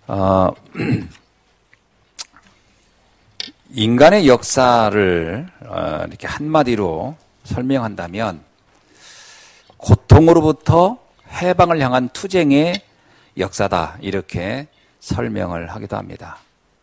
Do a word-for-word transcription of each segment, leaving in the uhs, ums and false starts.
어, 인간의 역사를 어, 이렇게 한마디로 설명한다면 고통으로부터 해방을 향한 투쟁의 역사다, 이렇게 설명을 하기도 합니다.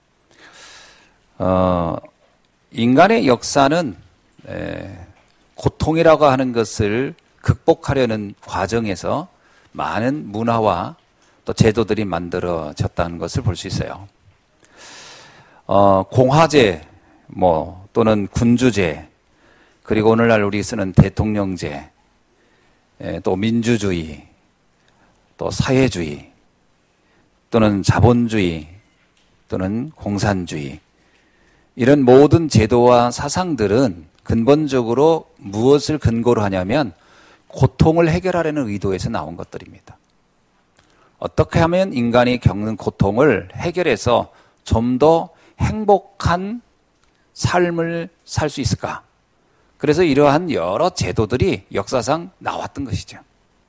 어, 인간의 역사는 에, 고통이라고 하는 것을 극복하려는 과정에서 많은 문화와 또 제도들이 만들어졌다는 것을 볼 수 있어요. 어, 공화제, 뭐, 또는 군주제, 그리고 오늘날 우리 쓰는 대통령제, 에, 또 민주주의, 또 사회주의, 또는 자본주의, 또는 공산주의, 이런 모든 제도와 사상들은 근본적으로 무엇을 근거로 하냐면 고통을 해결하려는 의도에서 나온 것들입니다. 어떻게 하면 인간이 겪는 고통을 해결해서 좀 더 행복한 삶을 살 수 있을까? 그래서 이러한 여러 제도들이 역사상 나왔던 것이죠.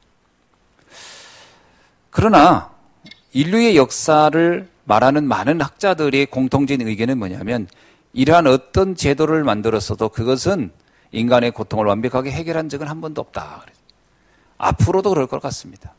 그러나 인류의 역사를 말하는 많은 학자들의 공통적인 의견은 뭐냐면 이러한 어떤 제도를 만들었어도 그것은 인간의 고통을 완벽하게 해결한 적은 한 번도 없다. 앞으로도 그럴 것 같습니다.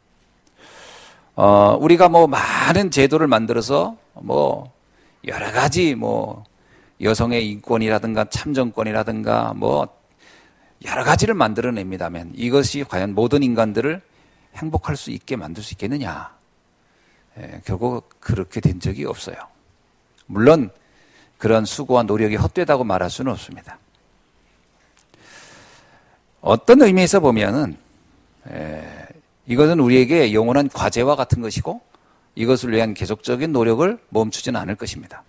어, 우리가 뭐 많은 제도를 만들어서 뭐 여러 가지 뭐 여성의 인권이라든가 참정권이라든가 뭐 여러 가지를 만들어냅니다만 이것이 과연 모든 인간들을 행복할 수 있게 만들 수 있겠느냐? 예, 결국 그렇게 된 적이 없어요. 물론 그런 수고와 노력이 헛되다고 말할 수는 없습니다. 어떤 의미에서 보면은 에, 이것은 우리에게 영원한 과제와 같은 것이고 이것을 위한 계속적인 노력을 멈추지는 않을 것입니다.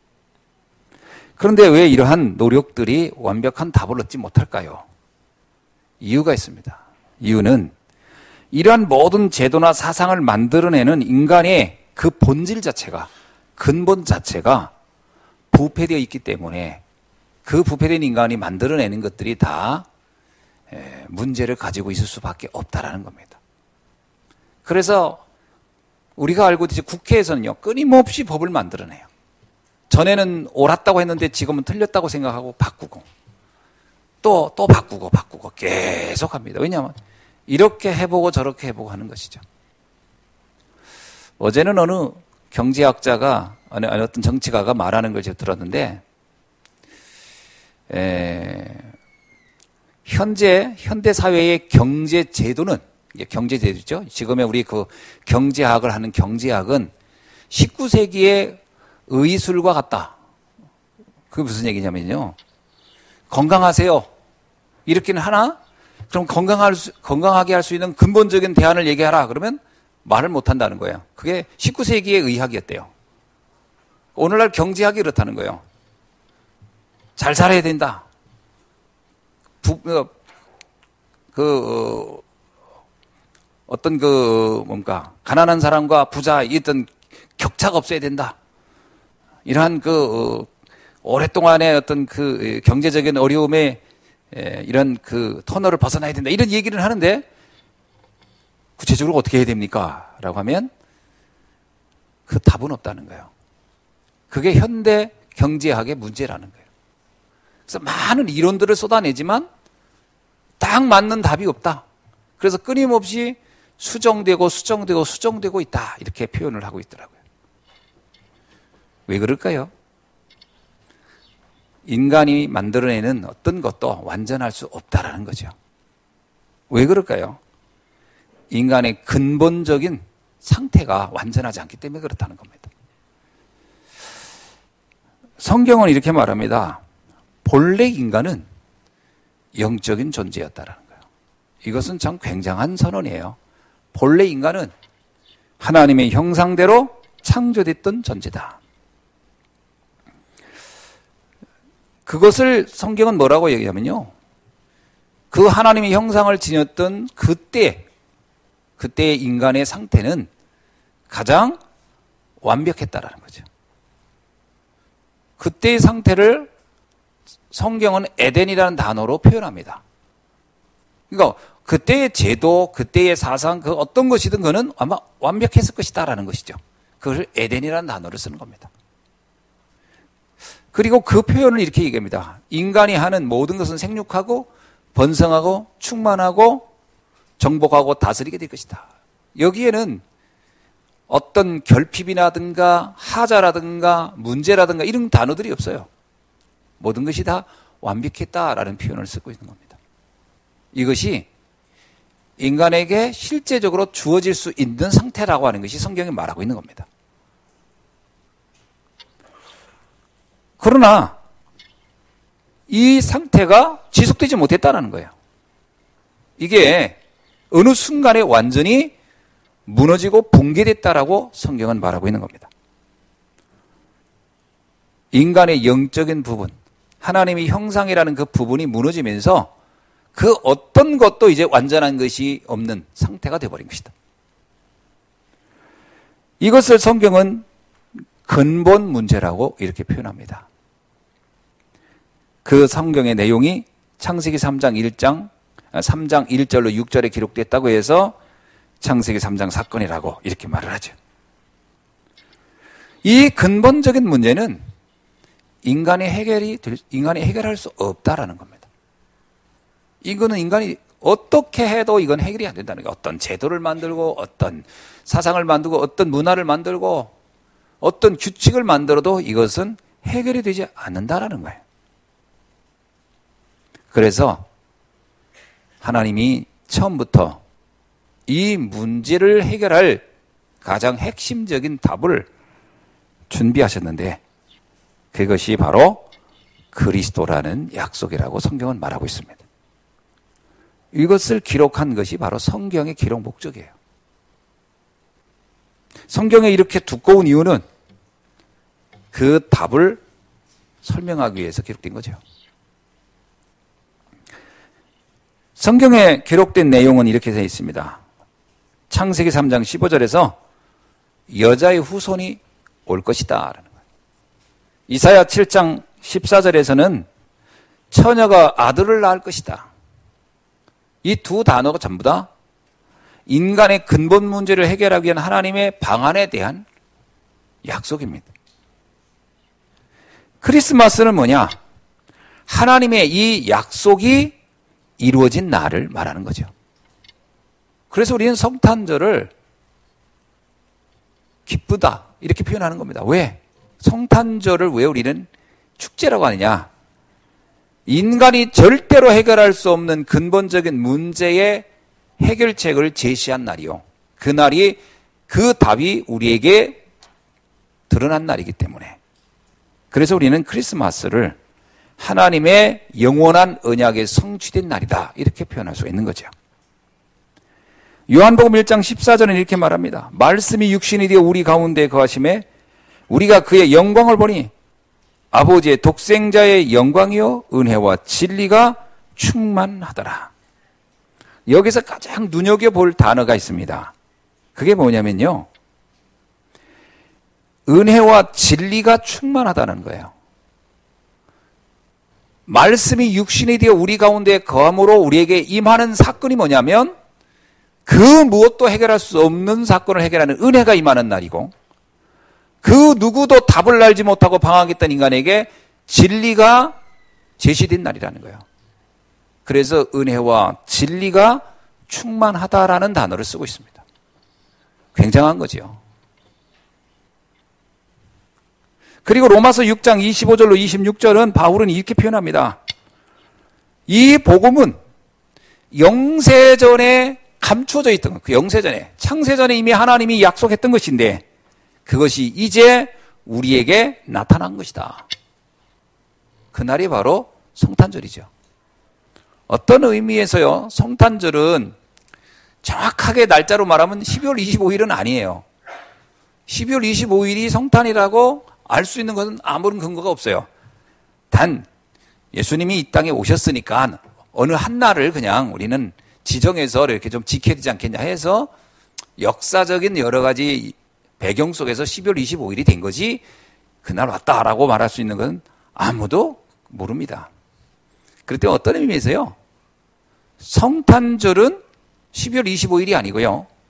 그런데 왜 이러한 노력들이 완벽한 답을 얻지 못할까요? 이유가 있습니다. 이유는 이러한 모든 제도나 사상을 만들어내는 인간의 그 본질 자체가, 근본 자체가 부패되어 있기 때문에 그 부패된 인간이 만들어내는 것들이 다 문제를 가지고 있을 수밖에 없다라는 겁니다. 그래서 우리가 알고 있듯이 국회에서는요, 끊임없이 법을 만들어내요. 전에는 옳았다고 했는데 지금은 틀렸다고 생각하고 바꾸고 또, 또 바꾸고 바꾸고 계속 합니다. 왜냐하면 이렇게 해보고 저렇게 해보고 하는 것이죠. 어제는 어느 경제학자가, 어느 어떤 정치가가 말하는 걸 제가 들었는데, 에, 현재, 현대사회의 경제제도는, 경제제도죠. 지금의 우리 그 경제학을 하는 경제학은 십구 세기의 의술과 같다. 그게 무슨 얘기냐면요. 건강하세요. 이렇게는 하나? 그럼 건강할 수, 건강하게 할 수 있는 근본적인 대안을 얘기하라. 그러면 말을 못 한다는 거예요. 그게 십구 세기의 의학이었대요. 오늘날 경제학이 그렇다는 거예요. 잘 살아야 된다. 부, 그, 어떤 그, 뭔가, 가난한 사람과 부자, 어떤 격차가 없어야 된다. 이러한 그, 오랫동안의 어떤 그 경제적인 어려움에 이런 그 터널을 벗어나야 된다. 이런 얘기를 하는데 구체적으로 어떻게 해야 됩니까? 라고 하면 그 답은 없다는 거예요. 그게 현대 경제학의 문제라는 거예요. 그래서 많은 이론들을 쏟아내지만 딱 맞는 답이 없다. 그래서 끊임없이 수정되고 수정되고 수정되고 있다. 이렇게 표현을 하고 있더라고요. 왜 그럴까요? 인간이 만들어내는 어떤 것도 완전할 수 없다라는 거죠. 왜 그럴까요? 인간의 근본적인 상태가 완전하지 않기 때문에 그렇다는 겁니다. 성경은 이렇게 말합니다. 본래 인간은 영적인 존재였다라는 거예요. 이것은 참 굉장한 선언이에요. 본래 인간은 하나님의 형상대로 창조됐던 존재다. 그것을 성경은 뭐라고 얘기하면요. 그 하나님의 형상을 지녔던 그때, 그때의 인간의 상태는 가장 완벽했다라는 거죠. 그때의 상태를 성경은 에덴이라는 단어로 표현합니다. 그러니까 그때의 제도, 그때의 사상, 그 어떤 것이든 그는 아마 완벽했을 것이다라는 것이죠. 그걸 에덴이라는 단어를 쓰는 겁니다. 그리고 그 표현을 이렇게 얘기합니다. 인간이 하는 모든 것은 생육하고 번성하고 충만하고 정복하고 다스리게 될 것이다. 여기에는 어떤 결핍이라든가 하자라든가 문제라든가 이런 단어들이 없어요. 모든 것이 다 완벽했다라는 표현을 쓰고 있는 겁니다. 이것이 인간에게 실제적으로 주어질 수 있는 상태라고 하는 것이 성경이 말하고 있는 겁니다. 그러나 이 상태가 지속되지 못했다는 거예요. 이게 어느 순간에 완전히 무너지고 붕괴됐다라고 성경은 말하고 있는 겁니다. 인간의 영적인 부분, 하나님의 형상이라는 그 부분이 무너지면서 그 어떤 것도 이제 완전한 것이 없는 상태가 되어버린 것이다. 이것을 성경은 근본 문제라고 이렇게 표현합니다. 그 성경의 내용이 창세기 삼 장 일 장, 삼 장 일 절로 육 절에 기록됐다고 해서 창세기 삼 장 사건이라고 이렇게 말을 하죠. 이 근본적인 문제는 인간이 해결이 될, 인간이 해결할 수 없다라는 겁니다. 이거는 인간이 어떻게 해도 이건 해결이 안 된다는 거예요. 어떤 제도를 만들고 어떤 사상을 만들고 어떤 문화를 만들고 어떤 규칙을 만들어도 이것은 해결이 되지 않는다라는 거예요. 그래서 하나님이 처음부터 이 문제를 해결할 가장 핵심적인 답을 준비하셨는데 그것이 바로 그리스도라는 약속이라고 성경은 말하고 있습니다. 이것을 기록한 것이 바로 성경의 기록 목적이에요. 성경에 이렇게 두꺼운 이유는 그 답을 설명하기 위해서 기록된 거죠. 성경에 기록된 내용은 이렇게 되어 있습니다. 창세기 삼 장 십오 절에서 여자의 후손이 올 것이다 라는 거예요. 이사야 칠 장 십사 절에서는 처녀가 아들을 낳을 것이다. 이 두 단어가 전부 다 인간의 근본 문제를 해결하기 위한 하나님의 방안에 대한 약속입니다. 크리스마스는 뭐냐? 하나님의 이 약속이 이루어진 날을 말하는 거죠. 그래서 우리는 성탄절을 기쁘다 이렇게 표현하는 겁니다. 왜? 성탄절을 왜 우리는 축제라고 하느냐? 인간이 절대로 해결할 수 없는 근본적인 문제의 해결책을 제시한 날이요. 그 날이 그 답이 우리에게 드러난 날이기 때문에 그래서 우리는 크리스마스를 하나님의 영원한 언약에 성취된 날이다 이렇게 표현할 수 있는 거죠. 요한복음 일 장 십사 절은 이렇게 말합니다. 말씀이 육신이 되어 우리 가운데 거하심에 우리가 그의 영광을 보니 아버지의 독생자의 영광이요 은혜와 진리가 충만하더라. 여기서 가장 눈여겨볼 단어가 있습니다. 그게 뭐냐면요, 은혜와 진리가 충만하다는 거예요. 말씀이 육신이 되어 우리 가운데 거함으로 우리에게 임하는 사건이 뭐냐면 그 무엇도 해결할 수 없는 사건을 해결하는 은혜가 임하는 날이고 그 누구도 답을 알지 못하고 방황했던 인간에게 진리가 제시된 날이라는 거예요. 그래서 은혜와 진리가 충만하다라는 단어를 쓰고 있습니다. 굉장한 거죠. 그리고 로마서 육 장 이십오 절로 이십육 절은 바울은 이렇게 표현합니다. 이 복음은 영세전에 감추어져 있던 것, 그 영세전에, 창세전에 이미 하나님이 약속했던 것인데 그것이 이제 우리에게 나타난 것이다. 그날이 바로 성탄절이죠. 어떤 의미에서요, 성탄절은 정확하게 날짜로 말하면 십이월 이십오일은 아니에요. 십이월 이십오일이 성탄이라고 알 수 있는 것은 아무런 근거가 없어요. 단 예수님이 이 땅에 오셨으니까 어느 한 날을 그냥 우리는 지정해서 이렇게 좀 지켜야 되지 않겠냐 해서 역사적인 여러 가지 배경 속에서 십이월 이십오일이 된 거지 그날 왔다라고 말할 수 있는 건 아무도 모릅니다. 그럴 때 어떤 의미에서요, 성탄절은 십이월 이십오일이 아니고요,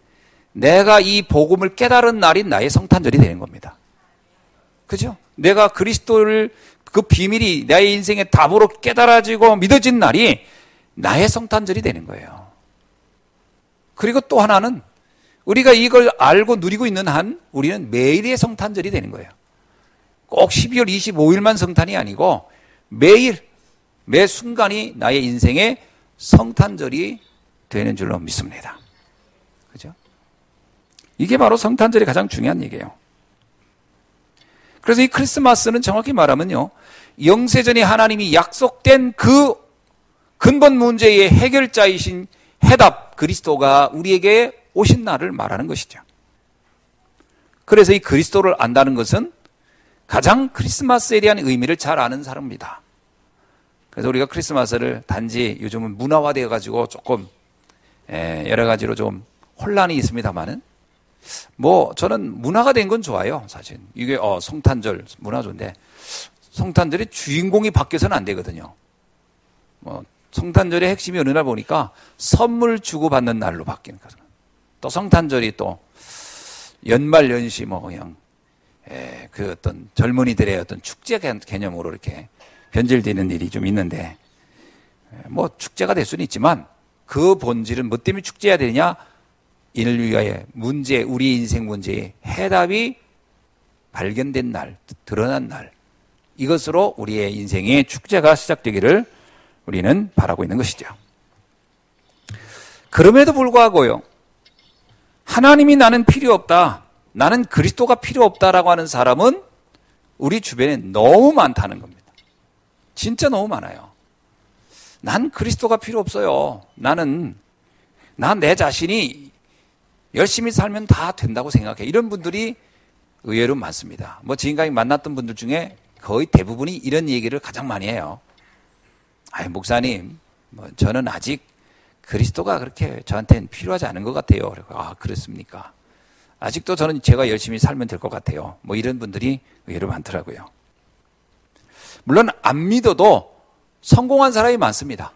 내가 이 복음을 깨달은 날이 나의 성탄절이 되는 겁니다. 그죠? 내가 그리스도를 그 비밀이 나의 인생의 답으로 깨달아지고 믿어진 날이 나의 성탄절이 되는 거예요. 그리고 또 하나는 우리가 이걸 알고 누리고 있는 한 우리는 매일의 성탄절이 되는 거예요. 꼭 십이월 이십오일만 성탄이 아니고 매일 매 순간이 나의 인생의 성탄절이 되는 줄로 믿습니다. 그죠? 이게 바로 성탄절이 가장 중요한 얘기예요. 그래서 이 크리스마스는 정확히 말하면요, 영세전에 하나님이 약속된 그 근본 문제의 해결자이신 해답 그리스도가 우리에게 오신 날을 말하는 것이죠. 그래서 이 그리스도를 안다는 것은 가장 크리스마스에 대한 의미를 잘 아는 사람입니다. 그래서 우리가 크리스마스를 단지 요즘은 문화화되어 가지고 조금 여러 가지로 좀 혼란이 있습니다만은, 뭐 저는 문화가 된 건 좋아요. 사실 이게 어 성탄절 문화 좋은데 성탄절의 주인공이 바뀌어서는 안 되거든요. 뭐 성탄절의 핵심이 어느 날 보니까 선물 주고받는 날로 바뀌는 거죠. 또 성탄절이 또 연말 연시 뭐 그냥 에, 그 어떤 젊은이들의 어떤 축제 개념으로 이렇게 변질되는 일이 좀 있는데, 뭐 축제가 될 수는 있지만 그 본질은 뭐 때문에 축제해야 되느냐? 인류의 문제, 우리 인생 문제의 해답이 발견된 날, 드러난 날, 이것으로 우리의 인생의 축제가 시작되기를 우리는 바라고 있는 것이죠. 그럼에도 불구하고요, 하나님이 나는 필요 없다, 나는 그리스도가 필요 없다라고 하는 사람은 우리 주변에 너무 많다는 겁니다. 진짜 너무 많아요. 난 그리스도가 필요 없어요. 나는 난 내 자신이 열심히 살면 다 된다고 생각해. 이런 분들이 의외로 많습니다. 뭐 지금까지 만났던 분들 중에 거의 대부분이 이런 얘기를 가장 많이 해요. 아이, 목사님, 뭐 저는 아직 그리스도가 그렇게 저한테는 필요하지 않은 것 같아요. 그리고 아, 그렇습니까? 아직도 저는 제가 열심히 살면 될 것 같아요. 뭐 이런 분들이 의외로 많더라고요. 물론 안 믿어도 성공한 사람이 많습니다.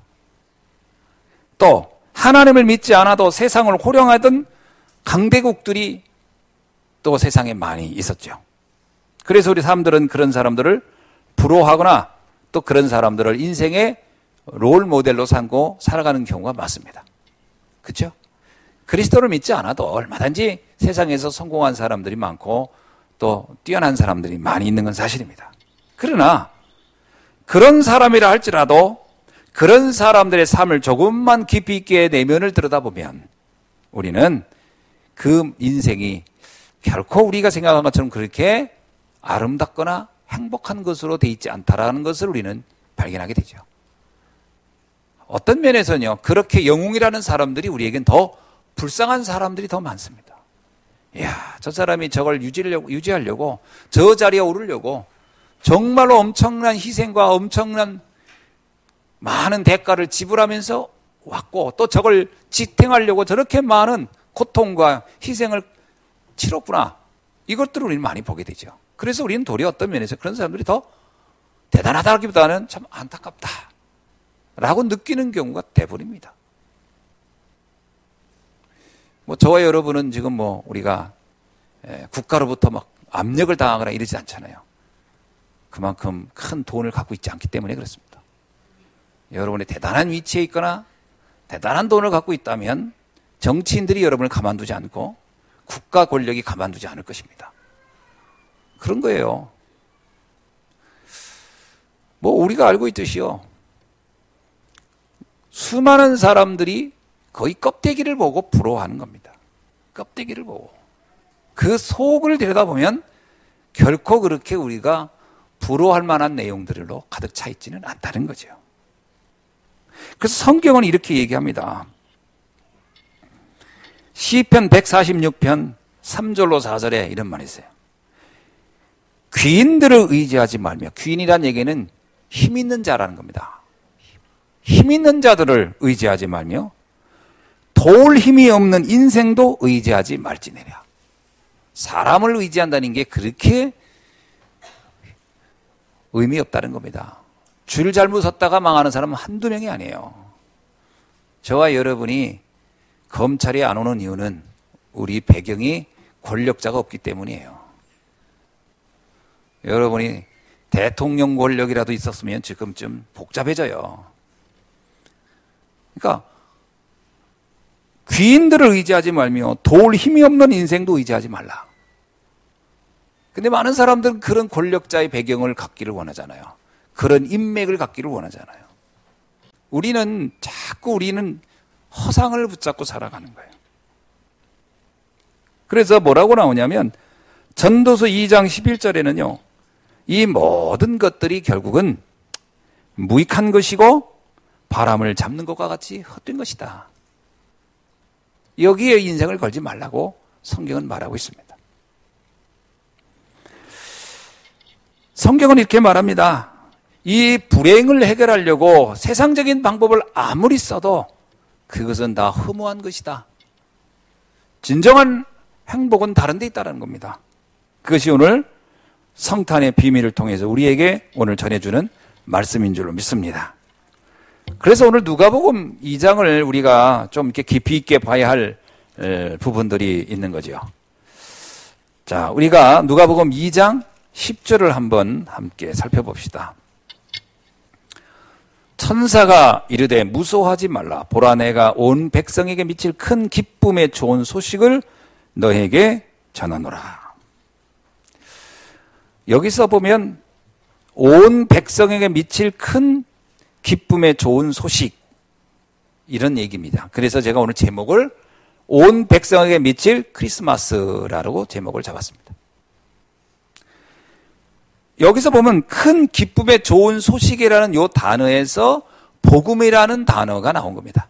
또 하나님을 믿지 않아도 세상을 호령하던 강대국들이 또 세상에 많이 있었죠. 그래서 우리 사람들은 그런 사람들을 부러워하거나 또 그런 사람들을 인생의 롤 모델로 삼고 살아가는 경우가 많습니다. 그렇죠? 그리스도를 믿지 않아도 얼마든지 세상에서 성공한 사람들이 많고 또 뛰어난 사람들이 많이 있는 건 사실입니다. 그러나 그런 사람이라 할지라도 그런 사람들의 삶을 조금만 깊이 있게 내면을 들여다보면 우리는 그 인생이 결코 우리가 생각한 것처럼 그렇게 아름답거나 행복한 것으로 돼 있지 않다라는 것을 우리는 발견하게 되죠. 어떤 면에서는요, 그렇게 영웅이라는 사람들이 우리에겐 더 불쌍한 사람들이 더 많습니다. 이야, 저 사람이 저걸 유지하려고, 유지하려고 저 자리에 오르려고 정말로 엄청난 희생과 엄청난 많은 대가를 지불하면서 왔고 또 저걸 지탱하려고 저렇게 많은 고통과 희생을 치렀구나. 이것들을 우리는 많이 보게 되죠. 그래서 우리는 도리어 어떤 면에서 그런 사람들이 더 대단하다기보다는 참 안타깝다 라고 느끼는 경우가 대부분입니다. 뭐 저와 여러분은 지금 뭐 우리가 국가로부터 막 압력을 당하거나 이러지 않잖아요. 그만큼 큰 돈을 갖고 있지 않기 때문에 그렇습니다. 여러분이 대단한 위치에 있거나 대단한 돈을 갖고 있다면 정치인들이 여러분을 가만두지 않고 국가 권력이 가만두지 않을 것입니다. 그런 거예요. 뭐 우리가 알고 있듯이요, 수많은 사람들이 거의 껍데기를 보고 부러워하는 겁니다. 껍데기를 보고. 그 속을 들여다보면 결코 그렇게 우리가 부러워할 만한 내용들로 가득 차 있지는 않다는 거죠. 그래서 성경은 이렇게 얘기합니다. 시편 백사십육 편 삼 절로 사 절에 이런 말이 있어요. 귀인들을 의지하지 말며, 귀인이란 얘기는 힘 있는 자라는 겁니다. 힘 있는 자들을 의지하지 말며 도울 힘이 없는 인생도 의지하지 말지니라. 사람을 의지한다는 게 그렇게 의미 없다는 겁니다. 줄 잘못 섰다가 망하는 사람은 한두 명이 아니에요. 저와 여러분이 검찰이 안 오는 이유는 우리 배경이 권력자가 없기 때문이에요. 여러분이 대통령 권력이라도 있었으면 지금쯤 복잡해져요. 그러니까 귀인들을 의지하지 말며 도울 힘이 없는 인생도 의지하지 말라. 근데 많은 사람들은 그런 권력자의 배경을 갖기를 원하잖아요. 그런 인맥을 갖기를 원하잖아요. 우리는 자꾸 우리는 허상을 붙잡고 살아가는 거예요. 그래서 뭐라고 나오냐면 전도서 이 장 십일 절에는요. 이 모든 것들이 결국은 무익한 것이고 바람을 잡는 것과 같이 헛된 것이다. 여기에 인생을 걸지 말라고 성경은 말하고 있습니다. 성경은 이렇게 말합니다. 이 불행을 해결하려고 세상적인 방법을 아무리 써도 그것은 다 허무한 것이다. 진정한 행복은 다른 데 있다는 겁니다. 그것이 오늘 성탄의 비밀을 통해서 우리에게 오늘 전해주는 말씀인 줄로 믿습니다. 그래서 오늘 누가복음 이 장을 우리가 좀 이렇게 깊이 있게 봐야 할 부분들이 있는 거죠. 자, 우리가 누가복음 이 장 십 절을 한번 함께 살펴봅시다. 천사가 이르되 무서워하지 말라. 보라 내가 온 백성에게 미칠 큰 기쁨의 좋은 소식을 너에게 전하노라. 여기서 보면 온 백성에게 미칠 큰 기쁨의 좋은 소식 이런 얘기입니다. 그래서 제가 오늘 제목을 온 백성에게 미칠 크리스마스라고 제목을 잡았습니다. 여기서 보면 큰 기쁨의 좋은 소식이라는 이 단어에서 복음이라는 단어가 나온 겁니다.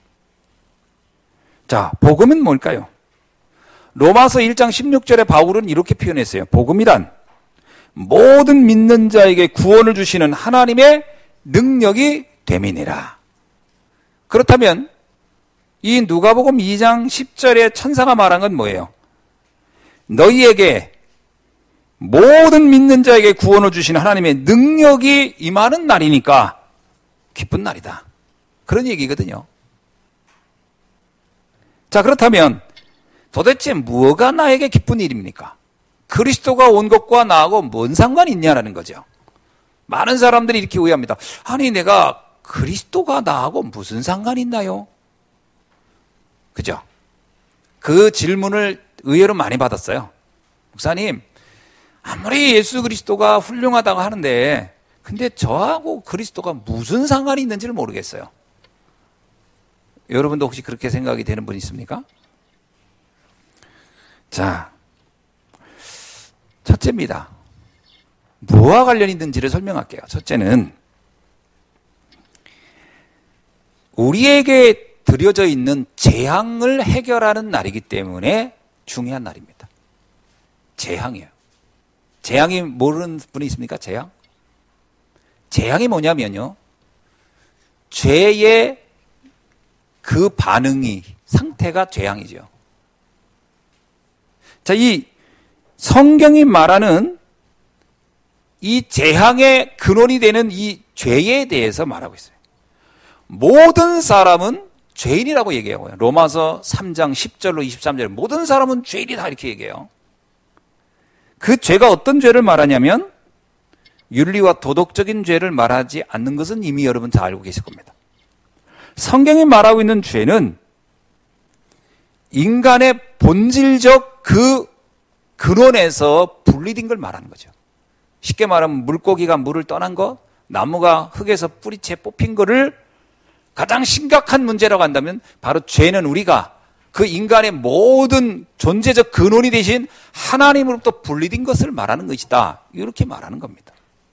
자, 복음은 뭘까요? 로마서 일 장 십육 절에 바울은 이렇게 표현했어요. 복음이란 모든 믿는 자에게 구원을 주시는 하나님의 능력이 됨이니라. 그렇다면 이 누가복음 이 장 십 절에 천사가 말한 건 뭐예요? 너희에게 모든 믿는 자에게 구원을 주시는 하나님의 능력이 임하는 날이니까 기쁜 날이다. 그런 얘기거든요. 자, 그렇다면 도대체 뭐가 나에게 기쁜 일입니까? 그리스도가 온 것과 나하고 뭔 상관이 있냐라는 거죠. 많은 사람들이 이렇게 오해합니다. 아니, 내가 그리스도가 나하고 무슨 상관이 있나요? 그죠? 그 질문을 의외로 많이 받았어요. 목사님, 아무리 예수 그리스도가 훌륭하다고 하는데 근데 저하고 그리스도가 무슨 상관이 있는지를 모르겠어요. 여러분도 혹시 그렇게 생각이 되는 분 있습니까? 자, 첫째입니다. 뭐와 관련이 있는지를 설명할게요. 첫째는 우리에게 드려져 있는 재앙을 해결하는 날이기 때문에 중요한 날입니다. 재앙이에요. 재앙이 모르는 분이 있습니까? 재앙? 재앙이 뭐냐면요. 죄의 그 반응이, 상태가 재앙이죠. 자, 이 성경이 말하는 이 재앙의 근원이 되는 이 죄에 대해서 말하고 있어요. 모든 사람은 죄인이라고 얘기해요. 로마서 삼 장 십 절로 이십삼 절 모든 사람은 죄인이다 이렇게 얘기해요. 그 죄가 어떤 죄를 말하냐면 윤리와 도덕적인 죄를 말하지 않는 것은 이미 여러분 다 알고 계실 겁니다. 성경이 말하고 있는 죄는 인간의 본질적 그 근원에서 분리된 걸 말하는 거죠. 쉽게 말하면 물고기가 물을 떠난 거, 나무가 흙에서 뿌리채 뽑힌 거를 가장 심각한 문제라고 한다면 바로 죄는 우리가 그 인간의 모든 존재적 근원이 되신 하나님으로부터 분리된 것을 말하는 것이다. 이렇게 말하는 겁니다.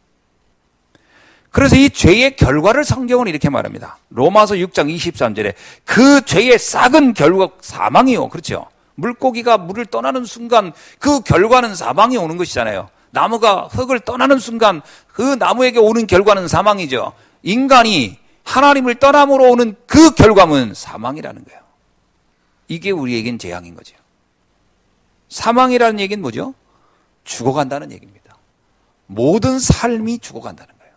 그래서 이 죄의 결과를 성경은 이렇게 말합니다. 로마서 육 장 이십삼 절에 그 죄의 싹은 결국 사망이요. 그렇죠? 물고기가 물을 떠나는 순간 그 결과는 사망이 오는 것이잖아요. 나무가 흙을 떠나는 순간 그 나무에게 오는 결과는 사망이죠. 인간이 하나님을 떠남으로 오는 그 결과는 사망이라는 거예요. 이게 우리에겐 재앙인 거죠. 사망이라는 얘기는 뭐죠? 죽어간다는 얘기입니다. 모든 삶이 죽어간다는 거예요.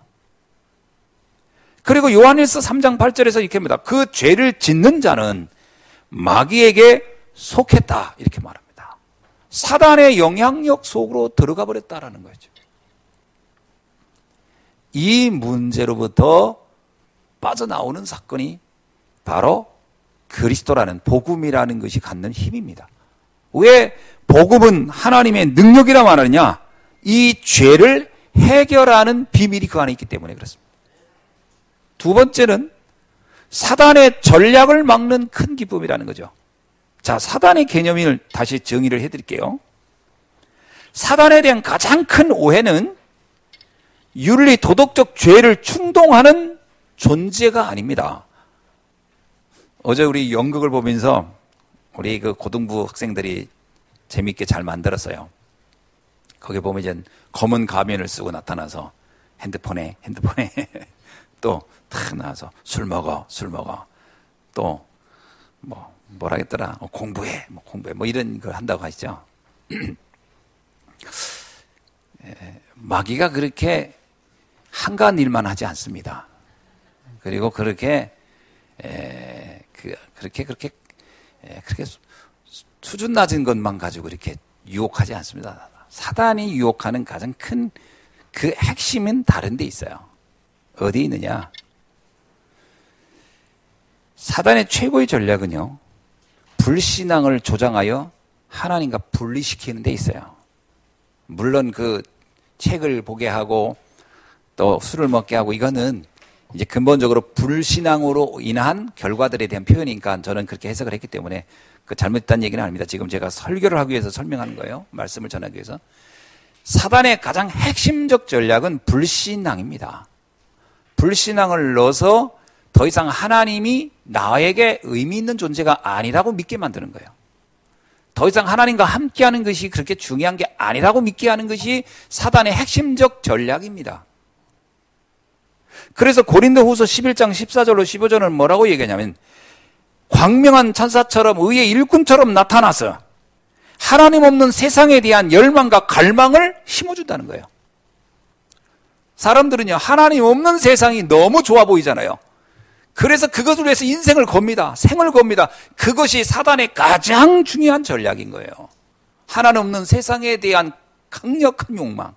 그리고 요한일서 삼 장 팔 절에서 이렇게 합니다. 그 죄를 짓는 자는 마귀에게 속했다 이렇게 말합니다. 사단의 영향력 속으로 들어가 버렸다라는 거죠. 이 문제로부터 빠져나오는 사건이 바로 그리스도라는 복음이라는 것이 갖는 힘입니다. 왜 복음은 하나님의 능력이라 말하느냐? 이 죄를 해결하는 비밀이 그 안에 있기 때문에 그렇습니다. 두 번째는 사단의 전략을 막는 큰 기쁨이라는 거죠. 자, 사단의 개념을 다시 정의를 해드릴게요. 사단에 대한 가장 큰 오해는 윤리, 도덕적 죄를 충동하는 존재가 아닙니다. 어제 우리 연극을 보면서 우리 그 고등부 학생들이 재밌게 잘 만들었어요. 거기 보면 이제 검은 가면을 쓰고 나타나서 핸드폰에, 핸드폰에 또 탁 나와서 술 먹어, 술 먹어. 또 뭐, 뭐라 했더라? 어, 공부해, 뭐 공부해. 뭐 이런 걸 한다고 하시죠. 에, 마귀가 그렇게 한가한 일만 하지 않습니다. 그리고 그렇게 에, 그, 그렇게 그렇게 에, 그렇게 수, 수준 낮은 것만 가지고 이렇게 유혹하지 않습니다. 사단이 유혹하는 가장 큰 그 핵심은 다른 데 있어요. 어디 있느냐? 사단의 최고의 전략은요, 불신앙을 조장하여 하나님과 분리시키는 데 있어요. 물론 그 책을 보게 하고 또 술을 먹게 하고 이거는 이제 근본적으로 불신앙으로 인한 결과들에 대한 표현이니까 저는 그렇게 해석을 했기 때문에 그 잘못됐다는 얘기는 아닙니다. 지금 제가 설교를 하기 위해서 설명하는 거예요. 말씀을 전하기 위해서. 사단의 가장 핵심적 전략은 불신앙입니다. 불신앙을 넣어서 더 이상 하나님이 나에게 의미 있는 존재가 아니라고 믿게 만드는 거예요. 더 이상 하나님과 함께하는 것이 그렇게 중요한 게 아니라고 믿게 하는 것이 사단의 핵심적 전략입니다. 그래서 고린도후서 십일 장 십사 절로 십오 절은 뭐라고 얘기하냐면 광명한 천사처럼 의의 일꾼처럼 나타나서 하나님 없는 세상에 대한 열망과 갈망을 심어준다는 거예요. 사람들은요, 하나님 없는 세상이 너무 좋아 보이잖아요. 그래서 그것을 위해서 인생을 겁니다. 생을 겁니다. 그것이 사단의 가장 중요한 전략인 거예요. 하나님 없는 세상에 대한 강력한 욕망.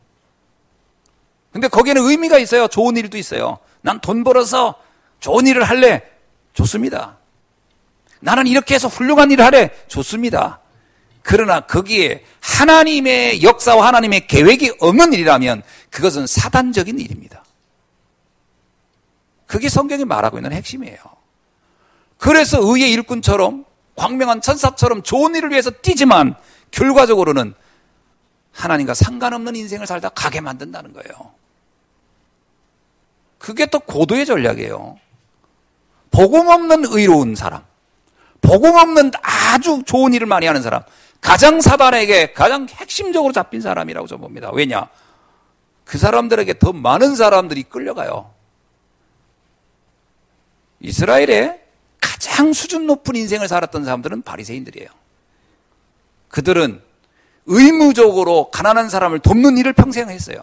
근데 거기에는 의미가 있어요. 좋은 일도 있어요. 난 돈 벌어서 좋은 일을 할래. 좋습니다. 나는 이렇게 해서 훌륭한 일을 하래. 좋습니다. 그러나 거기에 하나님의 역사와 하나님의 계획이 없는 일이라면 그것은 사단적인 일입니다. 그게 성경이 말하고 있는 핵심이에요. 그래서 의의 일꾼처럼 광명한 천사처럼 좋은 일을 위해서 뛰지만 결과적으로는 하나님과 상관없는 인생을 살다 가게 만든다는 거예요. 그게 또 고도의 전략이에요. 복음 없는 의로운 사람, 복음 없는 아주 좋은 일을 많이 하는 사람, 가장 사단에게 가장 핵심적으로 잡힌 사람이라고 저는 봅니다. 왜냐? 그 사람들에게 더 많은 사람들이 끌려가요. 이스라엘에 가장 수준 높은 인생을 살았던 사람들은 바리새인들이에요. 그들은 의무적으로 가난한 사람을 돕는 일을 평생 했어요.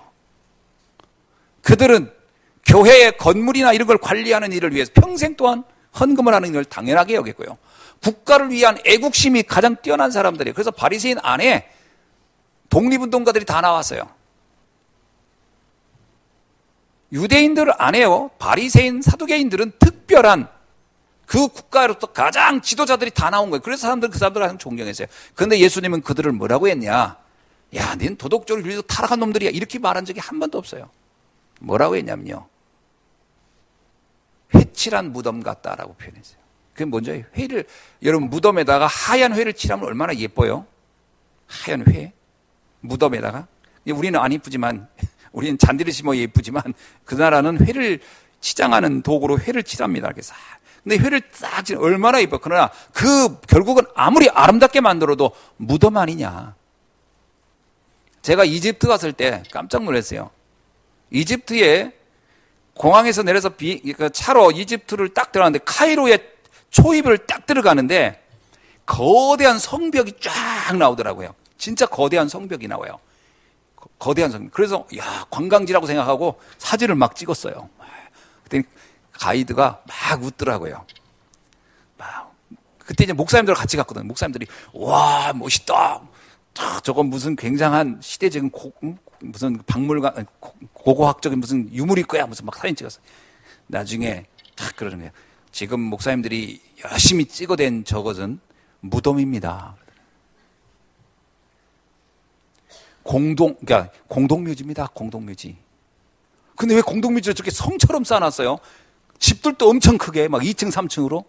그들은 교회의 건물이나 이런 걸 관리하는 일을 위해서 평생 동안 헌금을 하는 걸 당연하게 여겼고요. 국가를 위한 애국심이 가장 뛰어난 사람들이에요. 그래서 바리새인 안에 독립운동가들이 다 나왔어요. 유대인들 안에요, 바리새인 사두개인들은 특별한 그 국가로부터 가장 지도자들이 다 나온 거예요. 그래서 사람들은 그 사람들을 가장 존경했어요. 그런데 예수님은 그들을 뭐라고 했냐? 야, 넌 도덕적으로 윤리도 타락한 놈들이야. 이렇게 말한 적이 한 번도 없어요. 뭐라고 했냐면요, 회칠한 무덤 같다라고 표현했어요. 그게 뭔지 회를, 여러분 무덤에다가 하얀 회를 칠하면 얼마나 예뻐요? 하얀 회 무덤에다가. 우리는 안 예쁘지만, 우리는 잔디를 심어 예쁘지만 그 나라는 회를 치장하는 도구로 회를 칠합니다. 그래서 근데 회를 딱 치면 얼마나 예뻐. 그러나 그 결국은 아무리 아름답게 만들어도 무덤 아니냐. 제가 이집트 갔을 때 깜짝 놀랐어요. 이집트에 공항에서 내려서 비, 차로 이집트를 딱 들어가는데 카이로에 초입을 딱 들어가는데 거대한 성벽이 쫙 나오더라고요. 진짜 거대한 성벽이 나와요. 거대한 성벽. 그래서 야, 관광지라고 생각하고 사진을 막 찍었어요. 그랬더니 가이드가 막 웃더라고요. 막 그때 이제 목사님들 같이 갔거든요. 목사님들이 와 멋있다. 저건 무슨 굉장한 시대적인 고, 무슨 박물관 고고학적인 무슨 유물일 거야. 무슨 막 사진 찍었어. 나중에 딱 그러는 거예요. 지금 목사님들이 열심히 찍어댄 저것은 무덤입니다. 공동, 그러니까 공동묘지입니다. 공동묘지. 근데 왜 공동묘지를 저렇게 성처럼 쌓아놨어요? 집들도 엄청 크게 막 이 층, 삼 층으로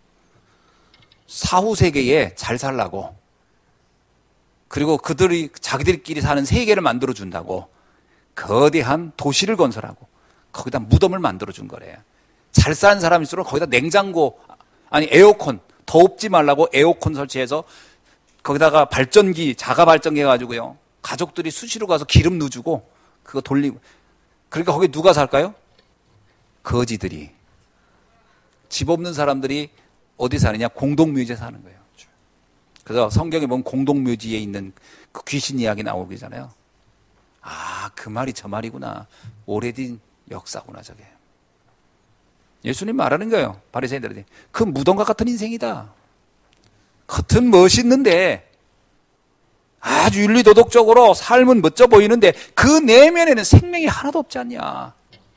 사후 세계에 잘 살라고. 그리고 그들이 자기들끼리 사는 세계를 만들어 준다고. 거대한 도시를 건설하고 거기다 무덤을 만들어 준 거래요. 잘 사는 사람일수록 거기다 냉장고, 아니 에어컨, 더웁지 말라고 에어컨 설치해서 거기다가 발전기, 자가 발전기 해가지고요. 가족들이 수시로 가서 기름 넣어주고 그거 돌리고. 그러니까 거기 누가 살까요? 거지들이. 집 없는 사람들이 어디 사느냐? 공동묘지에 사는 거예요. 그래서 성경에 보면 공동묘지에 있는 그 귀신 이야기 나오잖아요. 아, 그 말이 저 말이구나. 오래된 역사구나 저게. 예수님 말하는 거예요. 바리새인들한테. 그 무덤과 같은 인생이다. 겉은 멋있는데 아주 윤리도덕적으로 삶은 멋져 보이는데 그 내면에는 생명이 하나도 없지 않냐.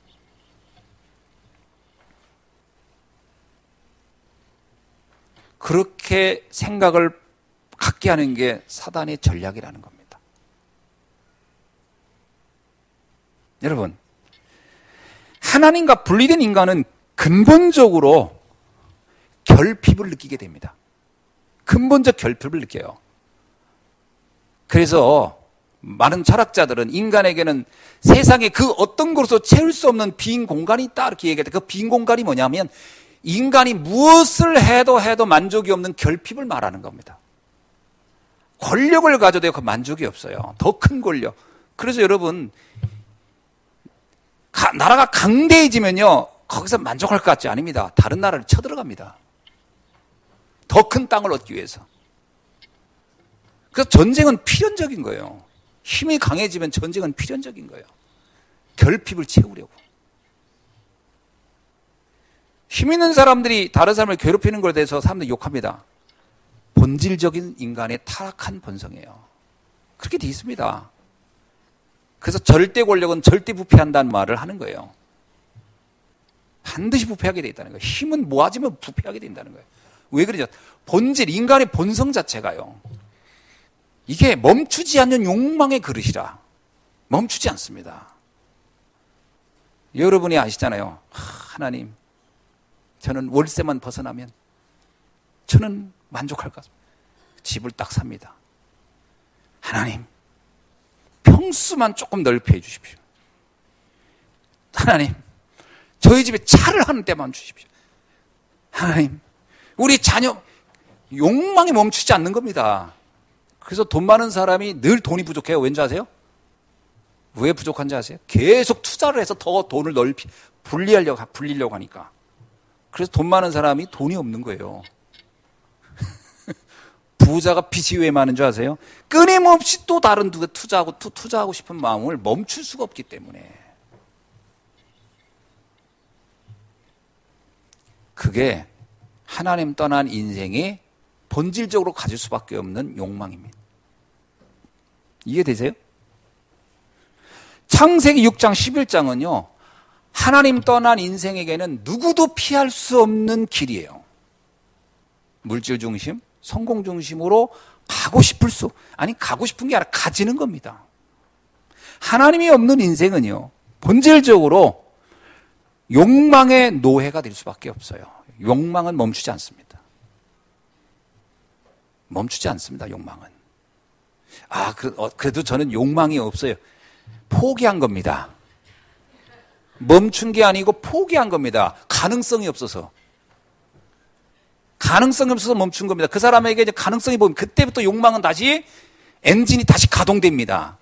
그렇게 생각을 갖게 하는 게 사단의 전략이라는 겁니다. 여러분, 하나님과 분리된 인간은 근본적으로 결핍을 느끼게 됩니다. 근본적 결핍을 느껴요. 그래서 많은 철학자들은 인간에게는 세상에 그 어떤 것으로 채울 수 없는 빈 공간이 있다 이렇게 얘기할 때 그 빈 공간이 뭐냐면 인간이 무엇을 해도 해도 만족이 없는 결핍을 말하는 겁니다. 권력을 가져도 그 만족이 없어요. 더 큰 권력. 그래서 여러분 가, 나라가 강대해지면요 거기서 만족할 것 같지 아닙니다. 다른 나라를 쳐들어갑니다. 더 큰 땅을 얻기 위해서. 그래서 전쟁은 필연적인 거예요. 힘이 강해지면 전쟁은 필연적인 거예요. 결핍을 채우려고. 힘 있는 사람들이 다른 사람을 괴롭히는 것에 대해서 사람들이 욕합니다. 본질적인 인간의 타락한 본성이에요. 그렇게 돼 있습니다. 그래서 절대 권력은 절대 부패한다는 말을 하는 거예요. 반드시 부패하게 돼 있다는 거예요. 힘은 모아지면 부패하게 된다는 거예요. 왜 그러죠? 본질, 인간의 본성 자체가요. 이게 멈추지 않는 욕망의 그릇이라. 멈추지 않습니다. 여러분이 아시잖아요. 하나님, 저는 월세만 벗어나면 저는 만족할 것 같습니다. 집을 딱 삽니다. 하나님, 평수만 조금 넓게 해주십시오. 하나님, 저희 집에 차를 하는 때만 주십시오. 하나님, 우리 자녀, 욕망이 멈추지 않는 겁니다. 그래서 돈 많은 사람이 늘 돈이 부족해요. 왠지 아세요? 왜 부족한지 아세요? 계속 투자를 해서 더 돈을 넓히, 분리하려고, 불리려고 하니까. 그래서 돈 많은 사람이 돈이 없는 거예요. 부자가 빚이 왜 많은 줄 아세요? 끊임없이 또 다른 데 투자하고, 투, 투자하고 싶은 마음을 멈출 수가 없기 때문에. 그게 하나님 떠난 인생이 본질적으로 가질 수밖에 없는 욕망입니다. 이해되세요? 창세기 육 장 십일 장은요. 하나님 떠난 인생에게는 누구도 피할 수 없는 길이에요. 물질 중심, 성공 중심으로 가고 싶을 수, 아니 가고 싶은 게 아니라 가지는 겁니다. 하나님이 없는 인생은요. 본질적으로 욕망의 노예가 될 수밖에 없어요. 욕망은 멈추지 않습니다. 멈추지 않습니다. 욕망은. 아, 그래도 저는 욕망이 없어요. 포기한 겁니다. 멈춘 게 아니고 포기한 겁니다. 가능성이 없어서. 가능성이 없어서 멈춘 겁니다. 그 사람에게 이제 가능성이 보이면 그때부터 욕망은 다시 엔진이 다시 가동됩니다.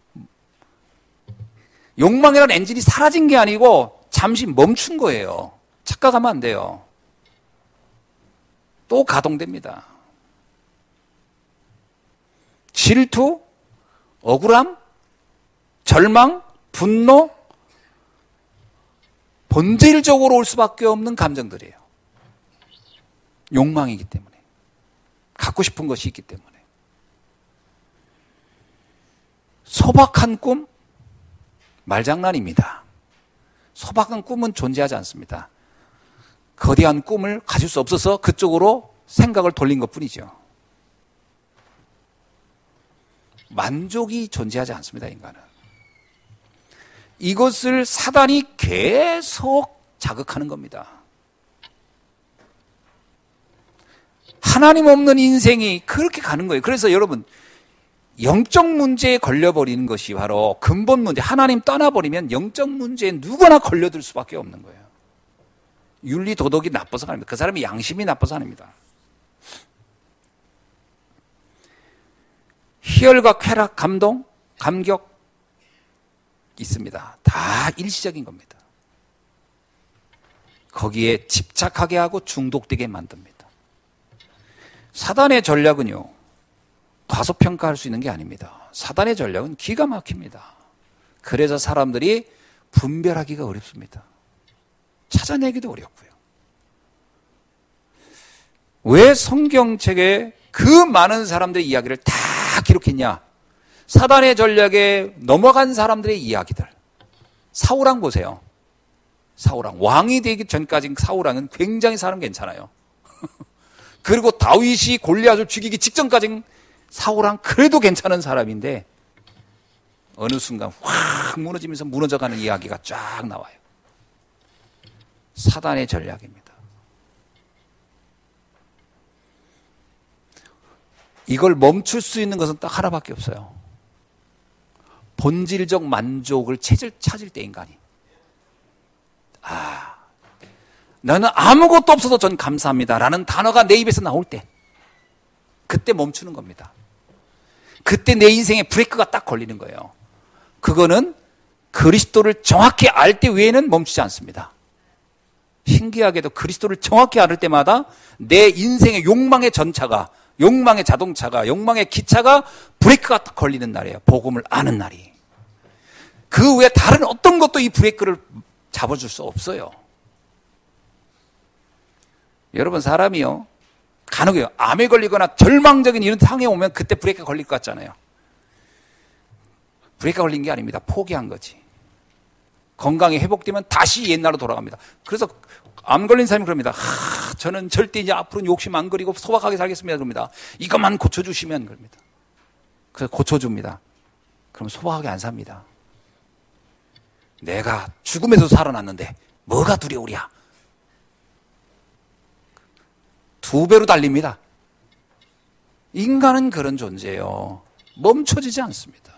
욕망이라는 엔진이 사라진 게 아니고 잠시 멈춘 거예요. 착각하면 안 돼요. 또 가동됩니다. 질투, 억울함, 절망, 분노, 본질적으로 올 수밖에 없는 감정들이에요. 욕망이기 때문에. 갖고 싶은 것이 있기 때문에. 소박한 꿈? 말장난입니다. 소박한 꿈은 존재하지 않습니다. 거대한 꿈을 가질 수 없어서 그쪽으로 생각을 돌린 것뿐이죠. 만족이 존재하지 않습니다, 인간은. 이것을 사단이 계속 자극하는 겁니다. 하나님 없는 인생이 그렇게 가는 거예요. 그래서 여러분, 영적 문제에 걸려버리는 것이 바로 근본 문제. 하나님 떠나버리면 영적 문제에 누구나 걸려들 수밖에 없는 거예요. 윤리 도덕이 나빠서가 아닙니다. 그 사람이 양심이 나빠서 아닙니다. 희열과 쾌락, 감동, 감격 있습니다. 다 일시적인 겁니다. 거기에 집착하게 하고 중독되게 만듭니다. 사단의 전략은요, 과소평가할 수 있는 게 아닙니다. 사단의 전략은 기가 막힙니다. 그래서 사람들이 분별하기가 어렵습니다. 찾아내기도 어렵고요. 왜 성경책에 그 많은 사람들의 이야기를 다 기록했냐? 사단의 전략에 넘어간 사람들의 이야기들. 사울왕 보세요. 사울왕. 왕이 되기 전까지 사울왕은 굉장히 사람 괜찮아요. 그리고 다윗이 골리앗을 죽이기 직전까지 사울왕 그래도 괜찮은 사람인데 어느 순간 확 무너지면서 무너져가는 이야기가 쫙 나와요. 사단의 전략입니다. 이걸 멈출 수 있는 것은 딱 하나밖에 없어요. 본질적 만족을 찾을, 찾을 때 인간이. 아, 나는 아무것도 없어도 전 감사합니다 라는 단어가 내 입에서 나올 때 그때 멈추는 겁니다. 그때 내 인생에 브레이크가 딱 걸리는 거예요. 그거는 그리스도를 정확히 알 때 외에는 멈추지 않습니다. 신기하게도 그리스도를 정확히 알 때마다 내 인생의 욕망의 전차가, 욕망의 자동차가, 욕망의 기차가 브레이크가 딱 걸리는 날이에요. 복음을 아는 날이. 그 외에 다른 어떤 것도 이 브레이크를 잡아줄 수 없어요. 여러분, 사람이요, 간혹요, 암에 걸리거나 절망적인 이런 상황에 오면 그때 브레이크가 걸릴 것 같잖아요. 브레이크가 걸린 게 아닙니다. 포기한 거지. 건강이 회복되면 다시 옛날로 돌아갑니다. 그래서 암 걸린 사람이 그럽니다. 하, 저는 절대 이제 앞으로는 욕심 안 그리고 소박하게 살겠습니다. 그럽니다. 이것만 고쳐주시면 그럽니다. 그래서 고쳐줍니다. 그럼 소박하게 안 삽니다. 내가 죽음에서 살아났는데 뭐가 두려우랴? 두 배로 달립니다. 인간은 그런 존재예요. 멈춰지지 않습니다.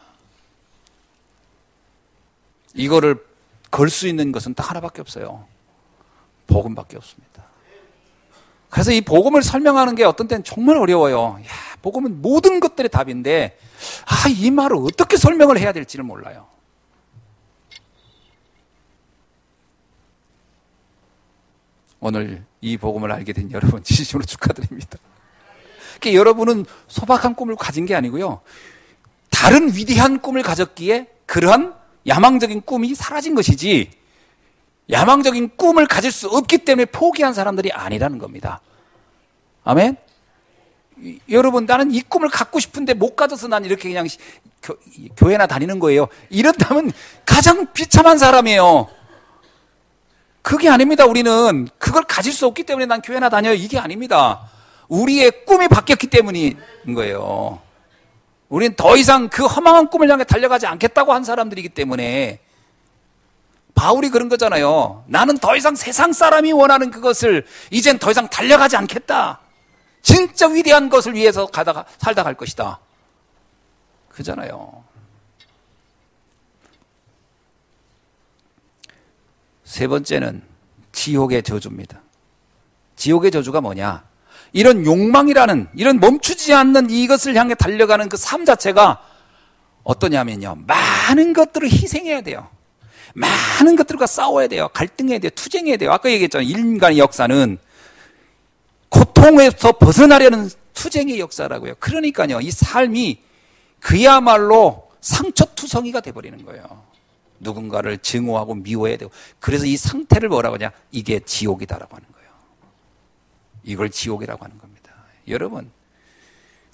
이거를 걸 수 있는 것은 딱 하나밖에 없어요. 복음밖에 없습니다. 그래서 이 복음을 설명하는 게 어떤 때는 정말 어려워요. 야, 복음은 모든 것들의 답인데, 아, 이 말을 어떻게 설명을 해야 될지를 몰라요. 오늘 이 복음을 알게 된 여러분 진심으로 축하드립니다. 그러니까 여러분은 소박한 꿈을 가진 게 아니고요, 다른 위대한 꿈을 가졌기에 그러한 야망적인 꿈이 사라진 것이지, 야망적인 꿈을 가질 수 없기 때문에 포기한 사람들이 아니라는 겁니다. 아멘? 이, 여러분, 나는 이 꿈을 갖고 싶은데 못 가져서 난 이렇게 그냥 교, 교회나 다니는 거예요. 이런다면 가장 비참한 사람이에요. 그게 아닙니다. 우리는 그걸 가질 수 없기 때문에 난 교회나 다녀요. 이게 아닙니다. 우리의 꿈이 바뀌었기 때문인 거예요. 우리는 더 이상 그 허망한 꿈을 향해 달려가지 않겠다고 한 사람들이기 때문에. 바울이 그런 거잖아요. 나는 더 이상 세상 사람이 원하는 그것을 이젠 더 이상 달려가지 않겠다. 진짜 위대한 것을 위해서 가다가 살다 갈 것이다. 그잖아요. 세 번째는 지옥의 저주입니다. 지옥의 저주가 뭐냐? 이런 욕망이라는, 이런 멈추지 않는 이것을 향해 달려가는 그 삶 자체가 어떠냐면요, 많은 것들을 희생해야 돼요. 많은 것들과 싸워야 돼요. 갈등해야 돼요. 투쟁해야 돼요. 아까 얘기했잖아요. 인간의 역사는 고통에서 벗어나려는 투쟁의 역사라고요. 그러니까요, 이 삶이 그야말로 상처투성이가 돼버리는 거예요. 누군가를 증오하고 미워해야 되고. 그래서 이 상태를 뭐라고 하냐? 이게 지옥이다라고 하는 거예요. 이걸 지옥이라고 하는 겁니다. 여러분,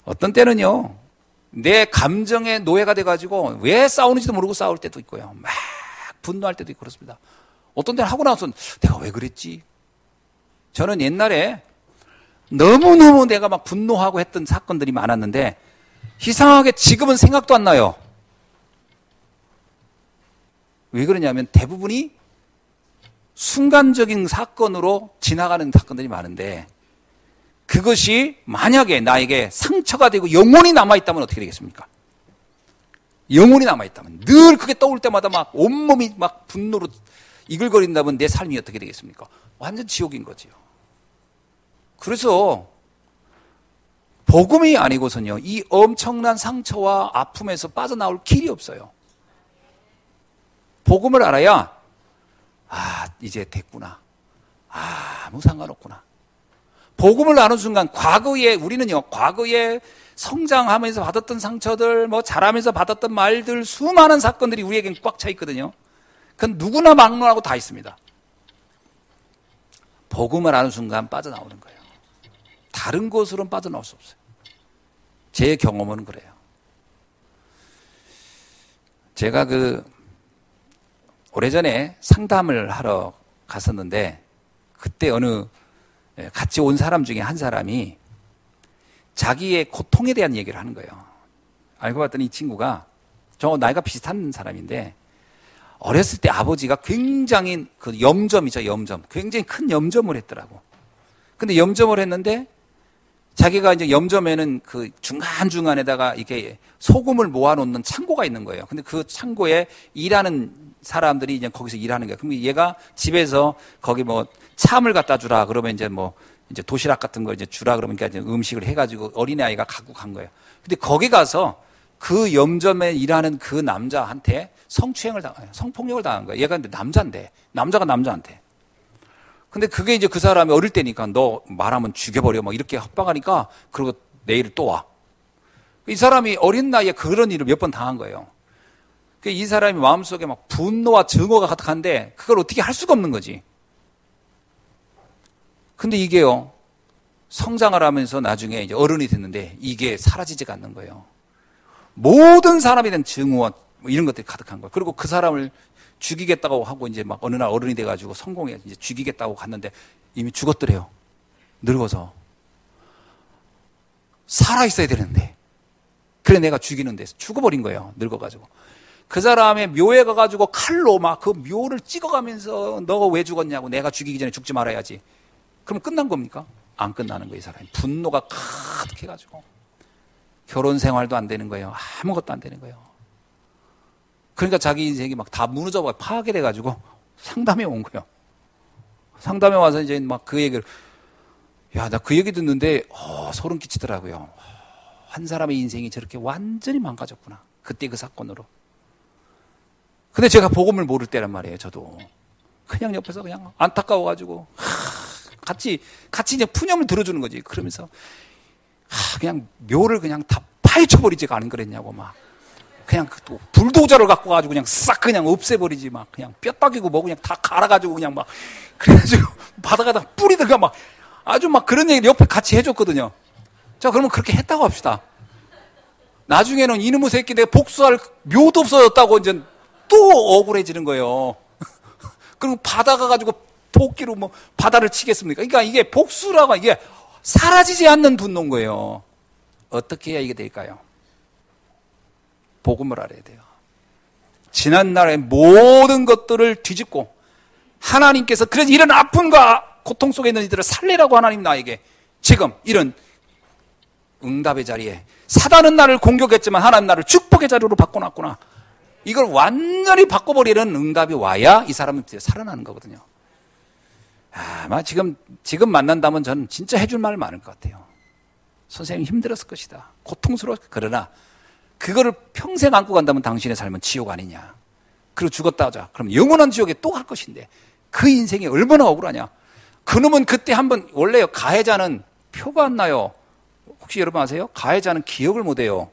어떤 때는요, 내 감정의 노예가 돼가지고 왜 싸우는지도 모르고 싸울 때도 있고요. 막 분노할 때도 있고 그렇습니다. 어떤 때는 하고 나서 내가 왜 그랬지? 저는 옛날에 너무너무 내가 막 분노하고 했던 사건들이 많았는데 이상하게 지금은 생각도 안 나요. 왜 그러냐면 대부분이 순간적인 사건으로 지나가는 사건들이 많은데 그것이 만약에 나에게 상처가 되고 영원히 남아있다면 어떻게 되겠습니까? 영원히 남아있다면 늘 그게 떠올 때마다 막 온몸이 막 분노로 이글거린다면 내 삶이 어떻게 되겠습니까? 완전 지옥인 거지요. 그래서 복음이 아니고선요, 이 엄청난 상처와 아픔에서 빠져나올 길이 없어요. 복음을 알아야 아, 이제 됐구나. 아, 아무 상관없구나. 복음을 아는 순간 과거에 우리는요, 과거에 성장하면서 받았던 상처들, 뭐 자라면서 받았던 말들, 수많은 사건들이 우리에겐 꽉 차 있거든요. 그건 누구나 막론하고 다 있습니다. 복음을 아는 순간 빠져나오는 거예요. 다른 곳으로는 빠져나올 수 없어요. 제 경험은 그래요. 제가 그 오래전에 상담을 하러 갔었는데 그때 어느 같이 온 사람 중에 한 사람이 자기의 고통에 대한 얘기를 하는 거예요. 알고 봤더니 이 친구가 저 나이가 비슷한 사람인데 어렸을 때 아버지가 굉장히 그 염점이죠, 염점. 굉장히 큰 염점을 했더라고. 근데 염점을 했는데 자기가 이제 염점에는 그 중간중간에다가 이렇게 소금을 모아놓는 창고가 있는 거예요. 근데 그 창고에 일하는 사람들이 이제 거기서 일하는 거예요. 그럼 얘가 집에서 거기 뭐 참을 갖다 주라 그러면 이제 뭐 이제 도시락 같은 걸 이제 주라 그러니까 이제 음식을 해가지고 어린아이가 갖고 간 거예요. 근데 거기 가서 그 염점에 일하는 그 남자한테 성추행을 당해요. 성폭력을 당한 거예요. 얘가 근데 남자인데, 남자가 남자한테. 근데 그게 이제 그 사람이 어릴 때니까 너 말하면 죽여버려 막 이렇게 협박하니까 그리고 내일 또 와. 이 사람이 어린 나이에 그런 일을 몇 번 당한 거예요. 이 사람이 마음속에 막 분노와 증오가 가득한데 그걸 어떻게 할 수가 없는 거지. 근데 이게요, 성장을 하면서 나중에 이제 어른이 됐는데 이게 사라지지가 않는 거예요. 모든 사람에 대한 증오와 뭐 이런 것들이 가득한 거예요. 그리고 그 사람을 죽이겠다고 하고 이제 막 어느 날 어른이 돼가지고 성공해 이제 죽이겠다고 갔는데 이미 죽었더래요. 늙어서. 살아있어야 되는데. 그래 내가 죽이는데 죽어버린 거예요. 늙어가지고. 그 사람의 묘에 가가지고 칼로 막 그 묘를 찍어가면서 너가 왜 죽었냐고 내가 죽이기 전에 죽지 말아야지. 그럼 끝난 겁니까? 안 끝나는 거예요. 이 사람이. 분노가 가득해가지고. 결혼 생활도 안 되는 거예요. 아무것도 안 되는 거예요. 그러니까 자기 인생이 막 다 무너져가 파괴돼가지고 상담에 온 거예요. 상담에 와서 이제 막 그 얘기를, 야, 나 그 얘기 듣는데, 어, 소름 끼치더라고요. 한 사람의 인생이 저렇게 완전히 망가졌구나. 그때 그 사건으로. 근데 제가 복음을 모를 때란 말이에요, 저도. 그냥 옆에서 그냥 안타까워가지고, 하, 같이, 같이 이제 푸념을 들어주는 거지. 그러면서, 하, 그냥 묘를 그냥 다 파헤쳐버리지가 않은 거랬냐고, 막. 그냥 또 불도저를 갖고 가지고 그냥 싹 그냥 없애버리지, 막. 그냥 뼈다귀고 뭐 그냥 다 갈아가지고 그냥 막. 그래가지고 바다가다 뿌리다가 막 아주 막 그런 얘기를 옆에 같이 해줬거든요. 자, 그러면 그렇게 했다고 합시다. 나중에는 이놈의 새끼 내가 복수할 묘도 없어졌다고 이제 또 억울해지는 거예요. 그리고 바다 가가지고 도끼로 뭐 바다를 치겠습니까? 그러니까 이게 복수라고 이게 사라지지 않는 분노인 거예요. 어떻게 해야 이게 될까요? 복음을 알아야 돼요. 지난날의 모든 것들을 뒤집고 하나님께서 그래서 이런 아픔과 고통 속에 있는 이들을 살리라고 하나님 나에게 지금 이런 응답의 자리에 사단은 나를 공격했지만 하나님 나를 축복의 자리로 바꿔놨구나. 이걸 완전히 바꿔버리는 응답이 와야 이 사람은 살아나는 거거든요. 아마 지금, 지금 만난다면 저는 진짜 해줄 말 많을 것 같아요. 선생님 힘들었을 것이다. 고통스러웠을 것이다. 그러나 그거를 평생 안고 간다면 당신의 삶은 지옥 아니냐. 그리고 죽었다 하자. 그럼 영원한 지옥에 또 갈 것인데 그 인생이 얼마나 억울하냐. 그놈은 그때 한번 원래요. 가해자는 표가 안 나요. 혹시 여러분 아세요? 가해자는 기억을 못해요.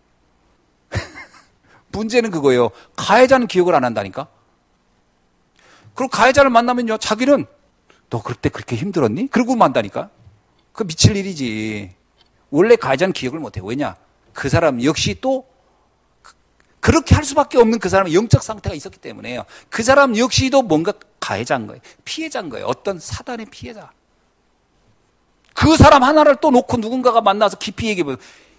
문제는 그거예요. 가해자는 기억을 안 한다니까. 그리고 가해자를 만나면요. 자기는 너 그때 그렇게 힘들었니? 그러고 만다니까. 그 미칠 일이지. 원래 가해자는 기억을 못해요. 왜냐? 그 사람 역시 또 그렇게 할 수밖에 없는 그 사람의 영적 상태가 있었기 때문에요. 그 사람 역시도 뭔가 가해자인 거예요. 피해자인 거예요. 어떤 사단의 피해자. 그 사람 하나를 또 놓고 누군가가 만나서 깊이 얘기해보면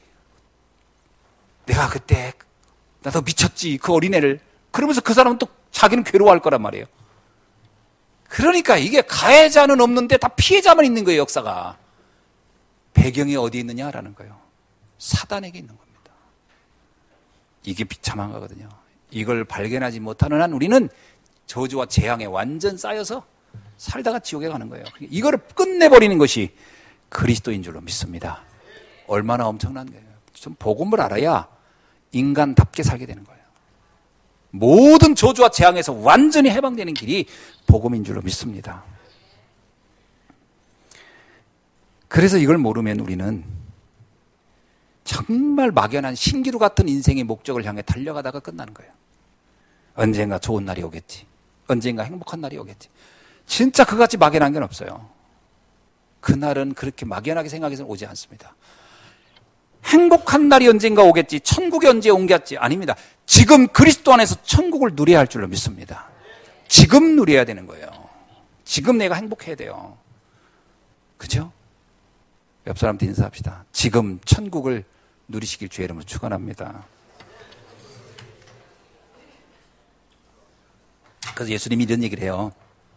내가 그때 나도 미쳤지 그 어린애를. 그러면서 그 사람은 또 자기는 괴로워할 거란 말이에요. 그러니까 이게 가해자는 없는데 다 피해자만 있는 거예요. 역사가. 배경이 어디 있느냐라는 거예요. 사단에게 있는 겁니다. 이게 비참한 거거든요. 이걸 발견하지 못하는 한 우리는 저주와 재앙에 완전 쌓여서 살다가 지옥에 가는 거예요. 이거를 끝내버리는 것이 그리스도인 줄로 믿습니다. 얼마나 엄청난 거예요. 좀 복음을 알아야 인간답게 살게 되는 거예요. 모든 저주와 재앙에서 완전히 해방되는 길이 복음인 줄로 믿습니다. 그래서 이걸 모르면 우리는 정말 막연한 신기루 같은 인생의 목적을 향해 달려가다가 끝나는 거예요. 언젠가 좋은 날이 오겠지. 언젠가 행복한 날이 오겠지. 진짜 그같이 막연한 건 없어요. 그날은 그렇게 막연하게 생각해서는 오지 않습니다. 행복한 날이 언젠가 오겠지. 천국이 언제 옮겼지. 아닙니다. 지금 그리스도 안에서 천국을 누려야 할 줄로 믿습니다. 지금 누려야 되는 거예요. 지금 내가 행복해야 돼요. 그죠? 옆 사람한테 인사합시다. 지금 천국을 누리시길 주의 이름으로 축원합니다. 그래서 예수님이 이런 얘기를 해요.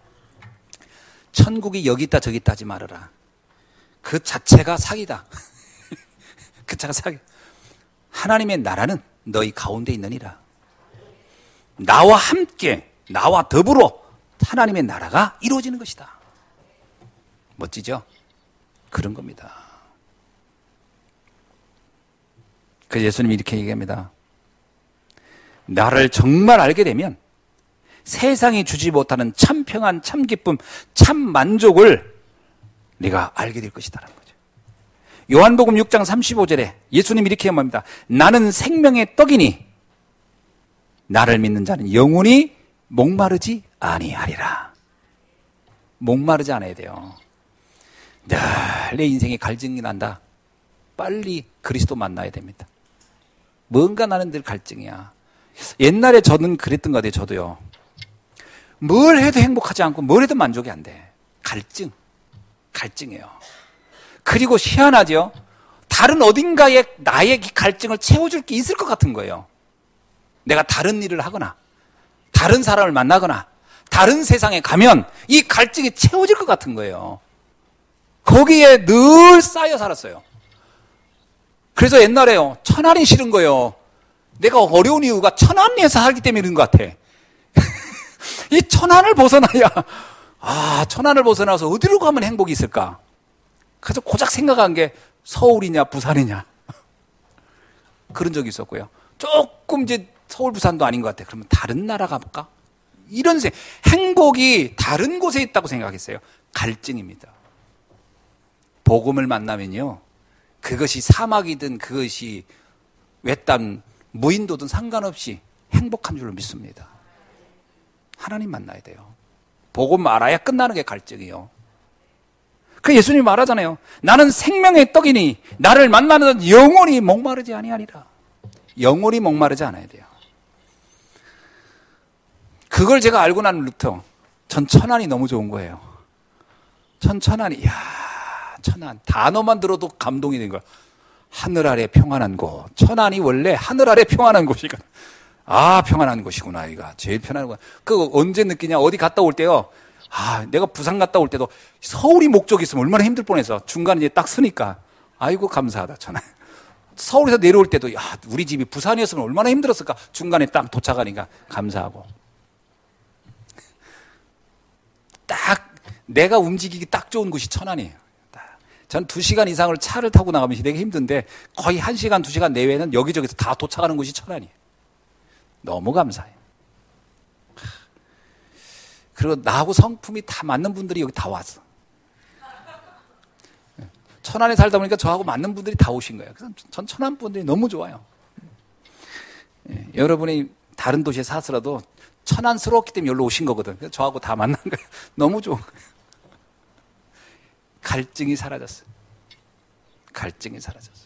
천국이 여기 있다 저기 있다 하지 말아라. 그 자체가 사기다. 그 자체가 사기. 하나님의 나라는 너희 가운데 있느니라. 나와 함께 나와 더불어 하나님의 나라가 이루어지는 것이다. 멋지죠? 그런 겁니다. 그래서 예수님이 이렇게 얘기합니다. 나를 정말 알게 되면 세상이 주지 못하는 참 평안, 참 기쁨, 참 만족을 네가 알게 될 것이다라는 거죠. 요한복음 육 장 삼십오 절에 예수님이 이렇게 말합니다. 나는 생명의 떡이니 나를 믿는 자는 영원히 목마르지 아니하리라. 목마르지 않아야 돼요. 늘 내 인생에 갈증이 난다. 빨리 그리스도 만나야 됩니다. 뭔가 나는 늘 갈증이야. 옛날에 저는 그랬던 것 같아요. 저도요. 뭘 해도 행복하지 않고 뭘 해도 만족이 안 돼. 갈증. 갈증이에요. 그리고 희한하죠. 다른 어딘가에 나의 갈증을 채워줄 게 있을 것 같은 거예요. 내가 다른 일을 하거나 다른 사람을 만나거나 다른 세상에 가면 이 갈증이 채워질 것 같은 거예요. 거기에 늘 쌓여 살았어요. 그래서 옛날에요. 천안이 싫은 거예요. 내가 어려운 이유가 천안에서 살기 때문인 것 같아. 이 천안을 벗어나야 아 천안을 벗어나서 어디로 가면 행복이 있을까? 그래서 고작 생각한 게 서울이냐 부산이냐 그런 적이 있었고요. 조금 이제 서울 부산도 아닌 것 같아. 그러면 다른 나라 가볼까? 이런 생 행복이 다른 곳에 있다고 생각했어요. 갈증입니다. 복음을 만나면요. 그것이 사막이든 그것이 외딴 무인도든 상관없이 행복한 줄로 믿습니다. 하나님 만나야 돼요. 복음 알아야 끝나는 게 갈증이에요. 그 예수님이 말하잖아요. 나는 생명의 떡이니 나를 만나는 영원히 목마르지 아니하리라. 영원히 목마르지 않아야 돼요. 그걸 제가 알고 난 후부터 전 천안이 너무 좋은 거예요. 전 천안이 이야 천안 단어만 들어도 감동이 된 거야. 하늘 아래 평안한 곳. 천안이 원래 하늘 아래 평안한 곳이거든. 아 평안한 곳이구나. 이가 제일 편안한 곳. 그거 언제 느끼냐. 어디 갔다 올 때요. 아 내가 부산 갔다 올 때도 서울이 목적이 있으면 얼마나 힘들 뻔해서 중간에 이제 딱 서니까 아이고 감사하다 천안. 서울에서 내려올 때도 야 우리 집이 부산이었으면 얼마나 힘들었을까. 중간에 딱 도착하니까 감사하고. 딱 내가 움직이기 딱 좋은 곳이 천안이에요. 전 두 시간 이상을 차를 타고 나가면 되게 힘든데 거의 한 시간, 두 시간 내외는 여기저기서 다 도착하는 곳이 천안이에요. 너무 감사해요. 그리고 나하고 성품이 다 맞는 분들이 여기 다 왔어. 천안에 살다 보니까 저하고 맞는 분들이 다 오신 거예요. 그래서 전 천안 분들이 너무 좋아요. 예, 여러분이 다른 도시에 사서라도 천안스러웠기 때문에 여기로 오신 거거든. 그래서 저하고 다 만난 거예요. 너무 좋은 거예요. 갈증이 사라졌어요. 갈증이 사라졌어요.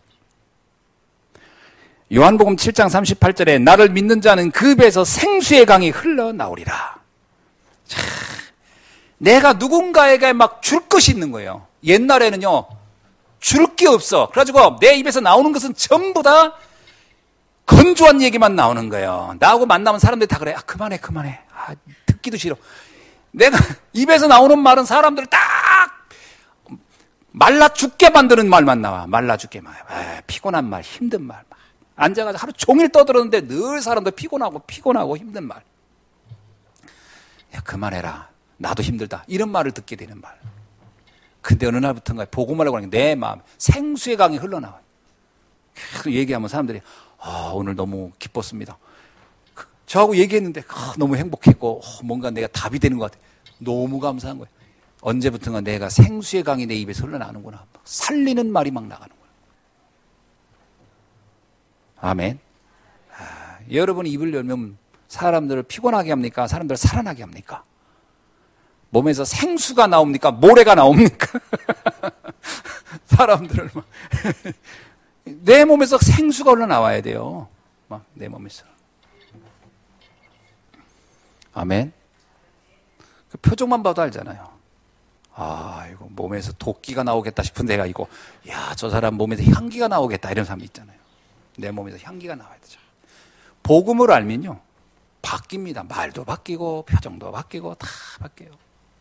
요한복음 칠 장 삼십팔 절에 나를 믿는 자는 그 배에서 생수의 강이 흘러나오리라. 자, 내가 누군가에게 막 줄 것이 있는 거예요. 옛날에는요, 줄 게 없어. 그래가지고 내 입에서 나오는 것은 전부 다 건조한 얘기만 나오는 거예요. 나하고 만나면 사람들이 다 그래. 아, 그만해, 그만해. 아, 듣기도 싫어. 내가 입에서 나오는 말은 사람들을 딱 말라 죽게 만드는 말만 나와. 말라 죽게 말. 아, 피곤한 말, 힘든 말. 앉아가지고 하루 종일 떠들었는데 늘 사람들 피곤하고 피곤하고 힘든 말. 야, 그만해라. 나도 힘들다. 이런 말을 듣게 되는 말. 근데 어느 날부터인가 복음을 하고 하니까 내 마음 생수의 강이 흘러나와요. 계속 얘기하면 사람들이 아, 오늘 너무 기뻤습니다. 저하고 얘기했는데 아, 너무 행복했고 어, 뭔가 내가 답이 되는 것 같아요. 너무 감사한 거예요. 언제부턴가 내가 생수의 강이 내 입에서 흘러나오는구나. 살리는 말이 막 나가는 거예요. 아멘. 아, 여러분이 입을 열면 사람들을 피곤하게 합니까? 사람들을 살아나게 합니까? 몸에서 생수가 나옵니까? 모래가 나옵니까? 사람들을 막 내 몸에서 생수가 흘러나와야 돼요. 막 내 몸에서. 아멘. 그 표정만 봐도 알잖아요. 아, 이거 몸에서 도끼가 나오겠다 싶은 데가 있고, 야, 저 사람 몸에서 향기가 나오겠다 이런 사람이 있잖아요. 내 몸에서 향기가 나와야 되죠. 복음을 알면요, 바뀝니다. 말도 바뀌고 표정도 바뀌고 다 바뀌어요.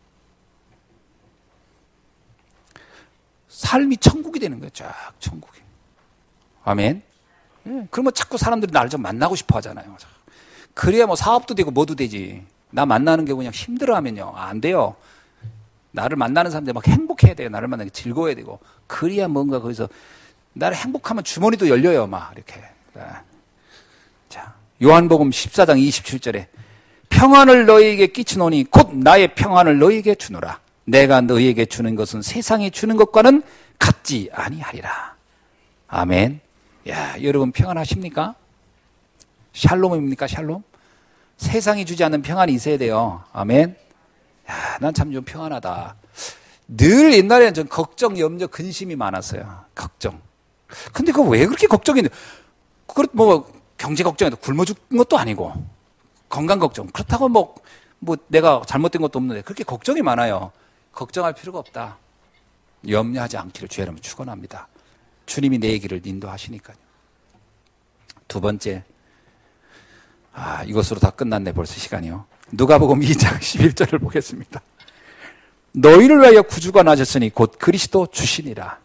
삶이 천국이 되는 거예요. 쫙 천국이. 아멘. 예, 그러면 자꾸 사람들이 나를 좀 만나고 싶어 하잖아요. 그래야 뭐 사업도 되고 뭐도 되지. 나 만나는 게 그냥 힘들어하면요, 안 돼요. 나를 만나는 사람들 막 행복해야 돼요. 나를 만나는 게 즐거워야 되고. 그래야 뭔가 거기서 나를 행복하면 주머니도 열려요. 막 이렇게. 자, 요한복음 십사 장 이십칠 절에 평안을 너희에게 끼치노니 곧 나의 평안을 너희에게 주노라. 내가 너희에게 주는 것은 세상이 주는 것과는 같지 아니하리라. 아멘. 야, 여러분 평안하십니까? 샬롬입니까? 샬롬? 세상이 주지 않는 평안이 있어야 돼요. 아멘. 야, 난 참 좀 평안하다. 늘 옛날에는 전 걱정, 염려, 근심이 많았어요. 걱정. 근데 그거 왜 그렇게 걱정인데? 그 뭐 경제 걱정해도 굶어 죽는 것도 아니고 건강 걱정. 그렇다고 뭐, 뭐 내가 잘못된 것도 없는데 그렇게 걱정이 많아요. 걱정할 필요가 없다. 염려하지 않기를 주의 이름으로 축원합니다. 주님이 내 얘기를 인도하시니까요. 두 번째, 아, 이것으로 다 끝났네 벌써 시간이요. 누가복음 이 장 십일 절을 보겠습니다. 너희를 위하여 구주가 나셨으니 곧 그리스도 주시니라.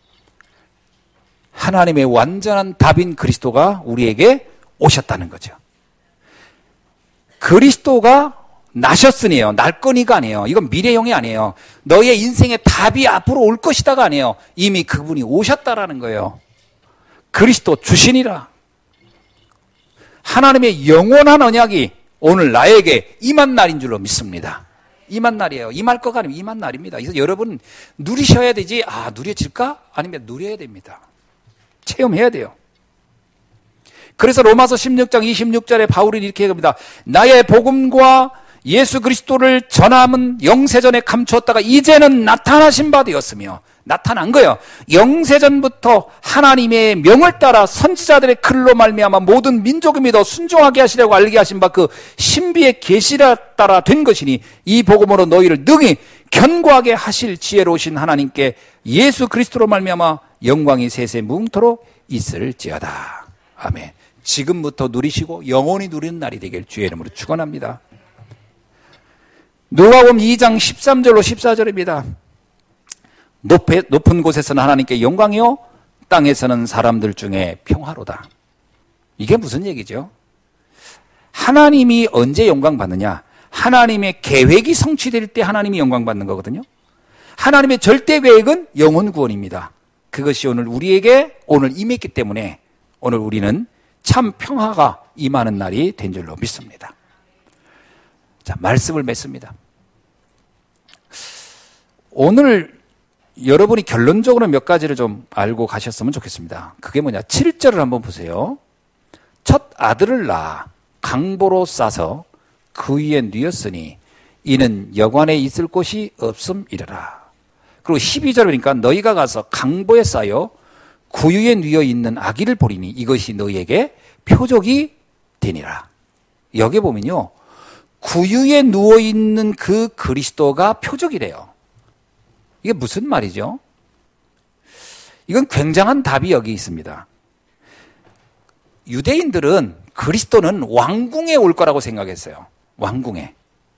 하나님의 완전한 답인 그리스도가 우리에게 오셨다는 거죠. 그리스도가 나셨으니요. 날 거니가 아니에요. 이건 미래형이 아니에요. 너의 인생의 답이 앞으로 올 것이다가 아니에요. 이미 그분이 오셨다라는 거예요. 그리스도 주시니라. 하나님의 영원한 언약이 오늘 나에게 임한 날인 줄로 믿습니다. 임한 날이에요. 임할 거가 아니면 임한 날입니다. 그래서 여러분 누리셔야 되지, 아, 누려질까? 아니면 누려야 됩니다. 체험해야 돼요. 그래서 로마서 십육 장 이십육 절에 바울이 이렇게 얘기합니다. 나의 복음과 예수 그리스도를 전함은 영세전에 감추었다가 이제는 나타나신 바 되었으며, 나타난 거예요. 영세전부터 하나님의 명을 따라 선지자들의 글로 말미암아 모든 민족이 믿어 순종하게 하시려고 알게 하신 바 그 신비의 계시를 따라 된 것이니 이 복음으로 너희를 능히 견고하게 하실 지혜로우신 하나님께 예수 그리스도로 말미암아 영광이 세세 무궁토록 있을지어다. 아멘. 지금부터 누리시고 영원히 누리는 날이 되길 주의 이름으로 축원합니다. 누가복음 이 장 십삼 절로 십사 절입니다. 높에, 높은 곳에서는 하나님께 영광이요 땅에서는 사람들 중에 평화로다. 이게 무슨 얘기죠? 하나님이 언제 영광 받느냐? 하나님의 계획이 성취될 때 하나님이 영광 받는 거거든요. 하나님의 절대 계획은 영혼 구원입니다. 그것이 오늘 우리에게 오늘 임했기 때문에 오늘 우리는 참 평화가 임하는 날이 된 줄로 믿습니다. 자, 말씀을 맺습니다. 오늘 여러분이 결론적으로 몇 가지를 좀 알고 가셨으면 좋겠습니다. 그게 뭐냐? 칠 절을 한번 보세요. 첫 아들을 낳아 강보로 싸서 그 위에 뉘었으니 이는 여관에 있을 곳이 없음이러라. 그리고 십이 절 보니까 너희가 가서 강보에 쌓여 구유에 누워 있는 아기를 보리니 이것이 너희에게 표적이 되니라. 여기 보면요, 구유에 누워 있는 그 그리스도가 표적이래요. 이게 무슨 말이죠? 이건 굉장한 답이 여기 있습니다. 유대인들은 그리스도는 왕궁에 올 거라고 생각했어요. 왕궁에.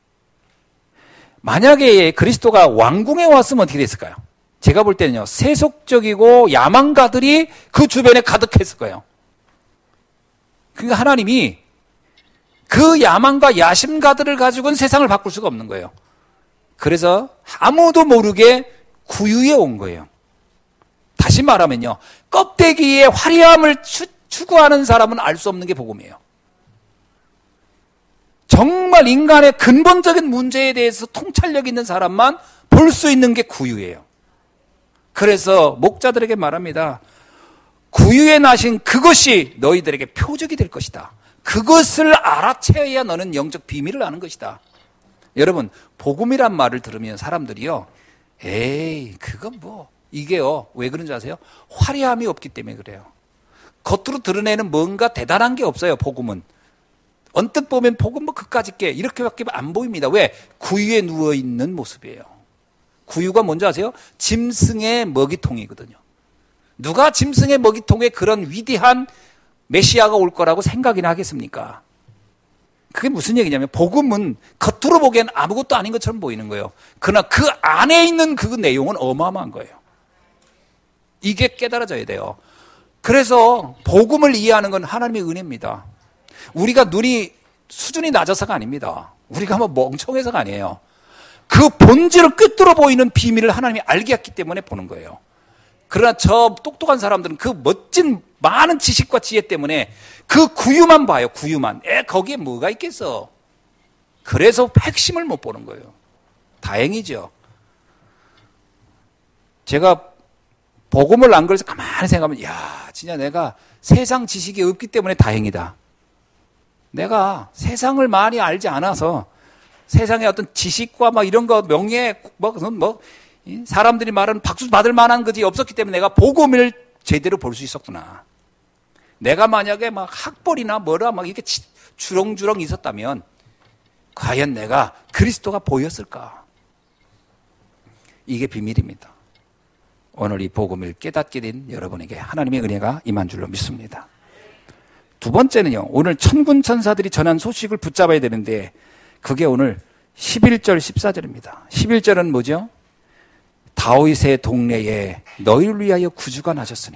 만약에 그리스도가 왕궁에 왔으면 어떻게 됐을까요? 제가 볼 때는요, 세속적이고 야망가들이 그 주변에 가득했을 거예요. 그러니까 하나님이 그 야망과 야심가들을 가지고는 세상을 바꿀 수가 없는 거예요. 그래서 아무도 모르게 구유에 온 거예요. 다시 말하면요, 껍데기의 화려함을 추, 추구하는 사람은 알 수 없는 게 복음이에요. 정말 인간의 근본적인 문제에 대해서 통찰력 있는 사람만 볼 수 있는 게 구유예요. 그래서 목자들에게 말합니다. 구유에 나신 그것이 너희들에게 표적이 될 것이다. 그것을 알아채야 너는 영적 비밀을 아는 것이다. 여러분, 복음이란 말을 들으면 사람들이요, 에이, 그건 뭐, 이게요, 왜 그런 줄 아세요? 화려함이 없기 때문에 그래요. 겉으로 드러내는 뭔가 대단한 게 없어요, 복음은. 언뜻 보면 복음 뭐 그까짓 게 이렇게밖에 안 보입니다. 왜? 구유에 누워있는 모습이에요. 구유가 뭔지 아세요? 짐승의 먹이통이거든요. 누가 짐승의 먹이통에 그런 위대한 메시아가 올 거라고 생각이나 하겠습니까? 그게 무슨 얘기냐면, 복음은 겉으로 보기엔 아무것도 아닌 것처럼 보이는 거예요. 그러나 그 안에 있는 그 내용은 어마어마한 거예요. 이게 깨달아져야 돼요. 그래서 복음을 이해하는 건 하나님의 은혜입니다. 우리가 눈이 수준이 낮아서가 아닙니다. 우리가 뭐 멍청해서가 아니에요. 그 본질을 꿰뚫어 보이는 비밀을 하나님이 알게 했기 때문에 보는 거예요. 그러나 저 똑똑한 사람들은 그 멋진 많은 지식과 지혜 때문에 그 구유만 봐요. 구유만. 에, 거기에 뭐가 있겠어. 그래서 핵심을 못 보는 거예요. 다행이죠. 제가 복음을 안 그래서 가만히 생각하면, 야, 진짜 내가 세상 지식이 없기 때문에 다행이다. 내가 세상을 많이 알지 않아서 세상의 어떤 지식과 막 이런 거, 명예, 뭐, 뭐, 사람들이 말하는 박수 받을 만한 것이 없었기 때문에 내가 복음을 제대로 볼 수 있었구나. 내가 만약에 막 학벌이나 뭐라 막 이렇게 주렁주렁 있었다면 과연 내가 그리스도가 보였을까? 이게 비밀입니다. 오늘 이 복음을 깨닫게 된 여러분에게 하나님의 은혜가 임한 줄로 믿습니다. 두 번째는요, 오늘 천군 천사들이 전한 소식을 붙잡아야 되는데 그게 오늘 십일 절 십사 절입니다. 십일 절은 뭐죠? 다윗의 동네에 너희를 위하여 구주가 나셨으니.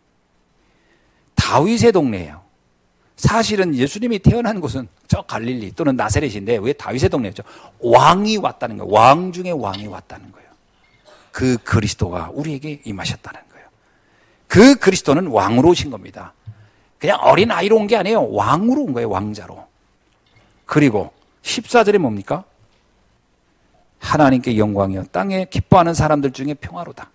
다윗의 동네예요. 사실은 예수님이 태어난 곳은 저 갈릴리 또는 나사렛인데 왜 다윗의 동네였죠? 왕이 왔다는 거예요. 왕 중에 왕이 왔다는 거예요. 그 그리스도가 우리에게 임하셨다는 거예요. 그 그리스도는 왕으로 오신 겁니다. 그냥 어린 아이로 온 게 아니에요. 왕으로 온 거예요. 왕자로. 그리고 십사 절에 뭡니까? 하나님께 영광이요 땅에 기뻐하는 사람들 중에 평화로다.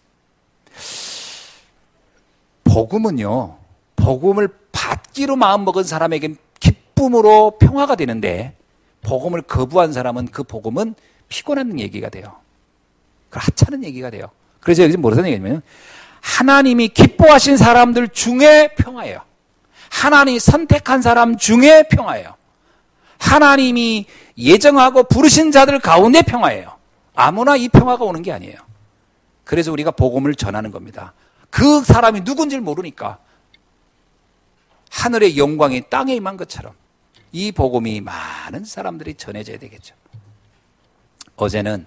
복음은요, 복음을 받기로 마음먹은 사람에겐 기쁨으로 평화가 되는데 복음을 거부한 사람은 그 복음은 피곤한 얘기가 돼요. 그 하찮은 얘기가 돼요. 그래서 여기서 뭐라는 얘기냐면 하나님이 기뻐하신 사람들 중에 평화예요. 하나님이 선택한 사람 중에 평화예요. 하나님이 예정하고 부르신 자들 가운데 평화예요. 아무나 이 평화가 오는 게 아니에요. 그래서 우리가 복음을 전하는 겁니다. 그 사람이 누군지를 모르니까 하늘의 영광이 땅에 임한 것처럼 이 복음이 많은 사람들이 전해져야 되겠죠. 어제는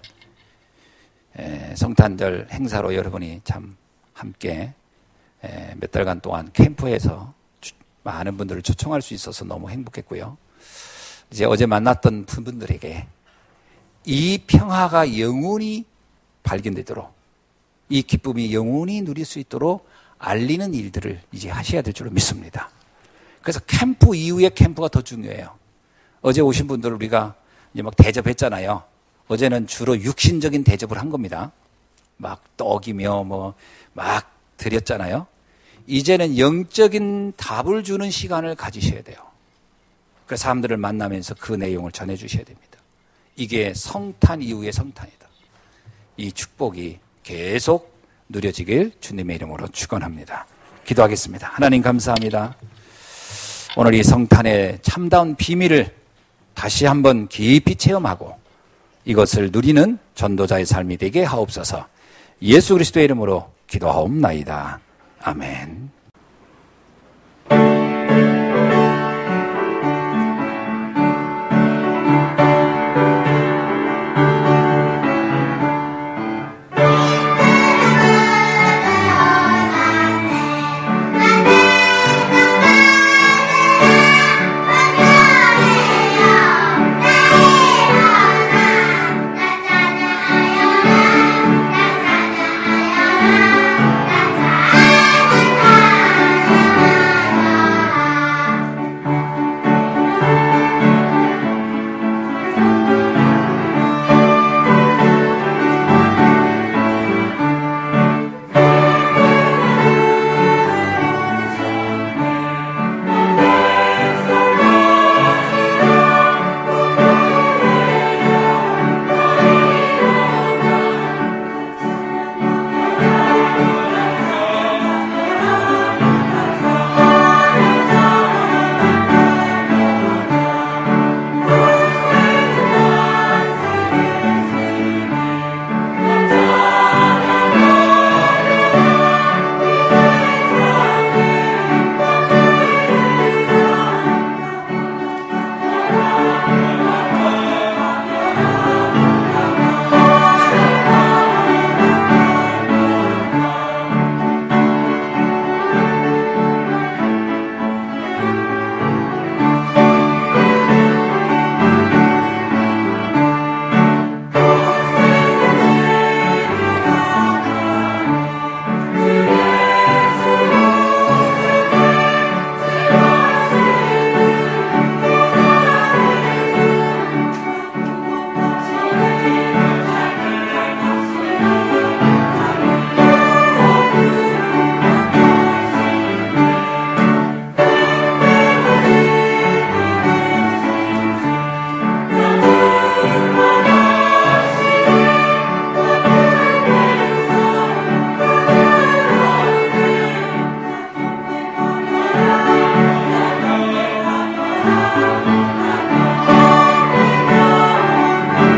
성탄절 행사로 여러분이 참 함께 몇 달간 동안 캠프에서 많은 분들을 초청할 수 있어서 너무 행복했고요. 이제 어제 만났던 분들에게 이 평화가 영원히 발견되도록, 이 기쁨이 영원히 누릴 수 있도록 알리는 일들을 이제 하셔야 될 줄로 믿습니다. 그래서 캠프 이후의 캠프가 더 중요해요. 어제 오신 분들 우리가 이제 막 대접했잖아요. 어제는 주로 육신적인 대접을 한 겁니다. 막 떡이며 뭐 막 드렸잖아요. 이제는 영적인 답을 주는 시간을 가지셔야 돼요. 그 사람들을 만나면서 그 내용을 전해 주셔야 됩니다. 이게 성탄 이후의 성탄이다. 이 축복이 계속 누려지길 주님의 이름으로 축원합니다. 기도하겠습니다. 하나님 감사합니다. 오늘 이 성탄의 참다운 비밀을 다시 한번 깊이 체험하고 이것을 누리는 전도자의 삶이 되게 하옵소서. 예수 그리스도의 이름으로 기도하옵나이다. 아멘.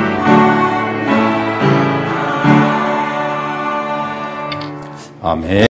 아멘.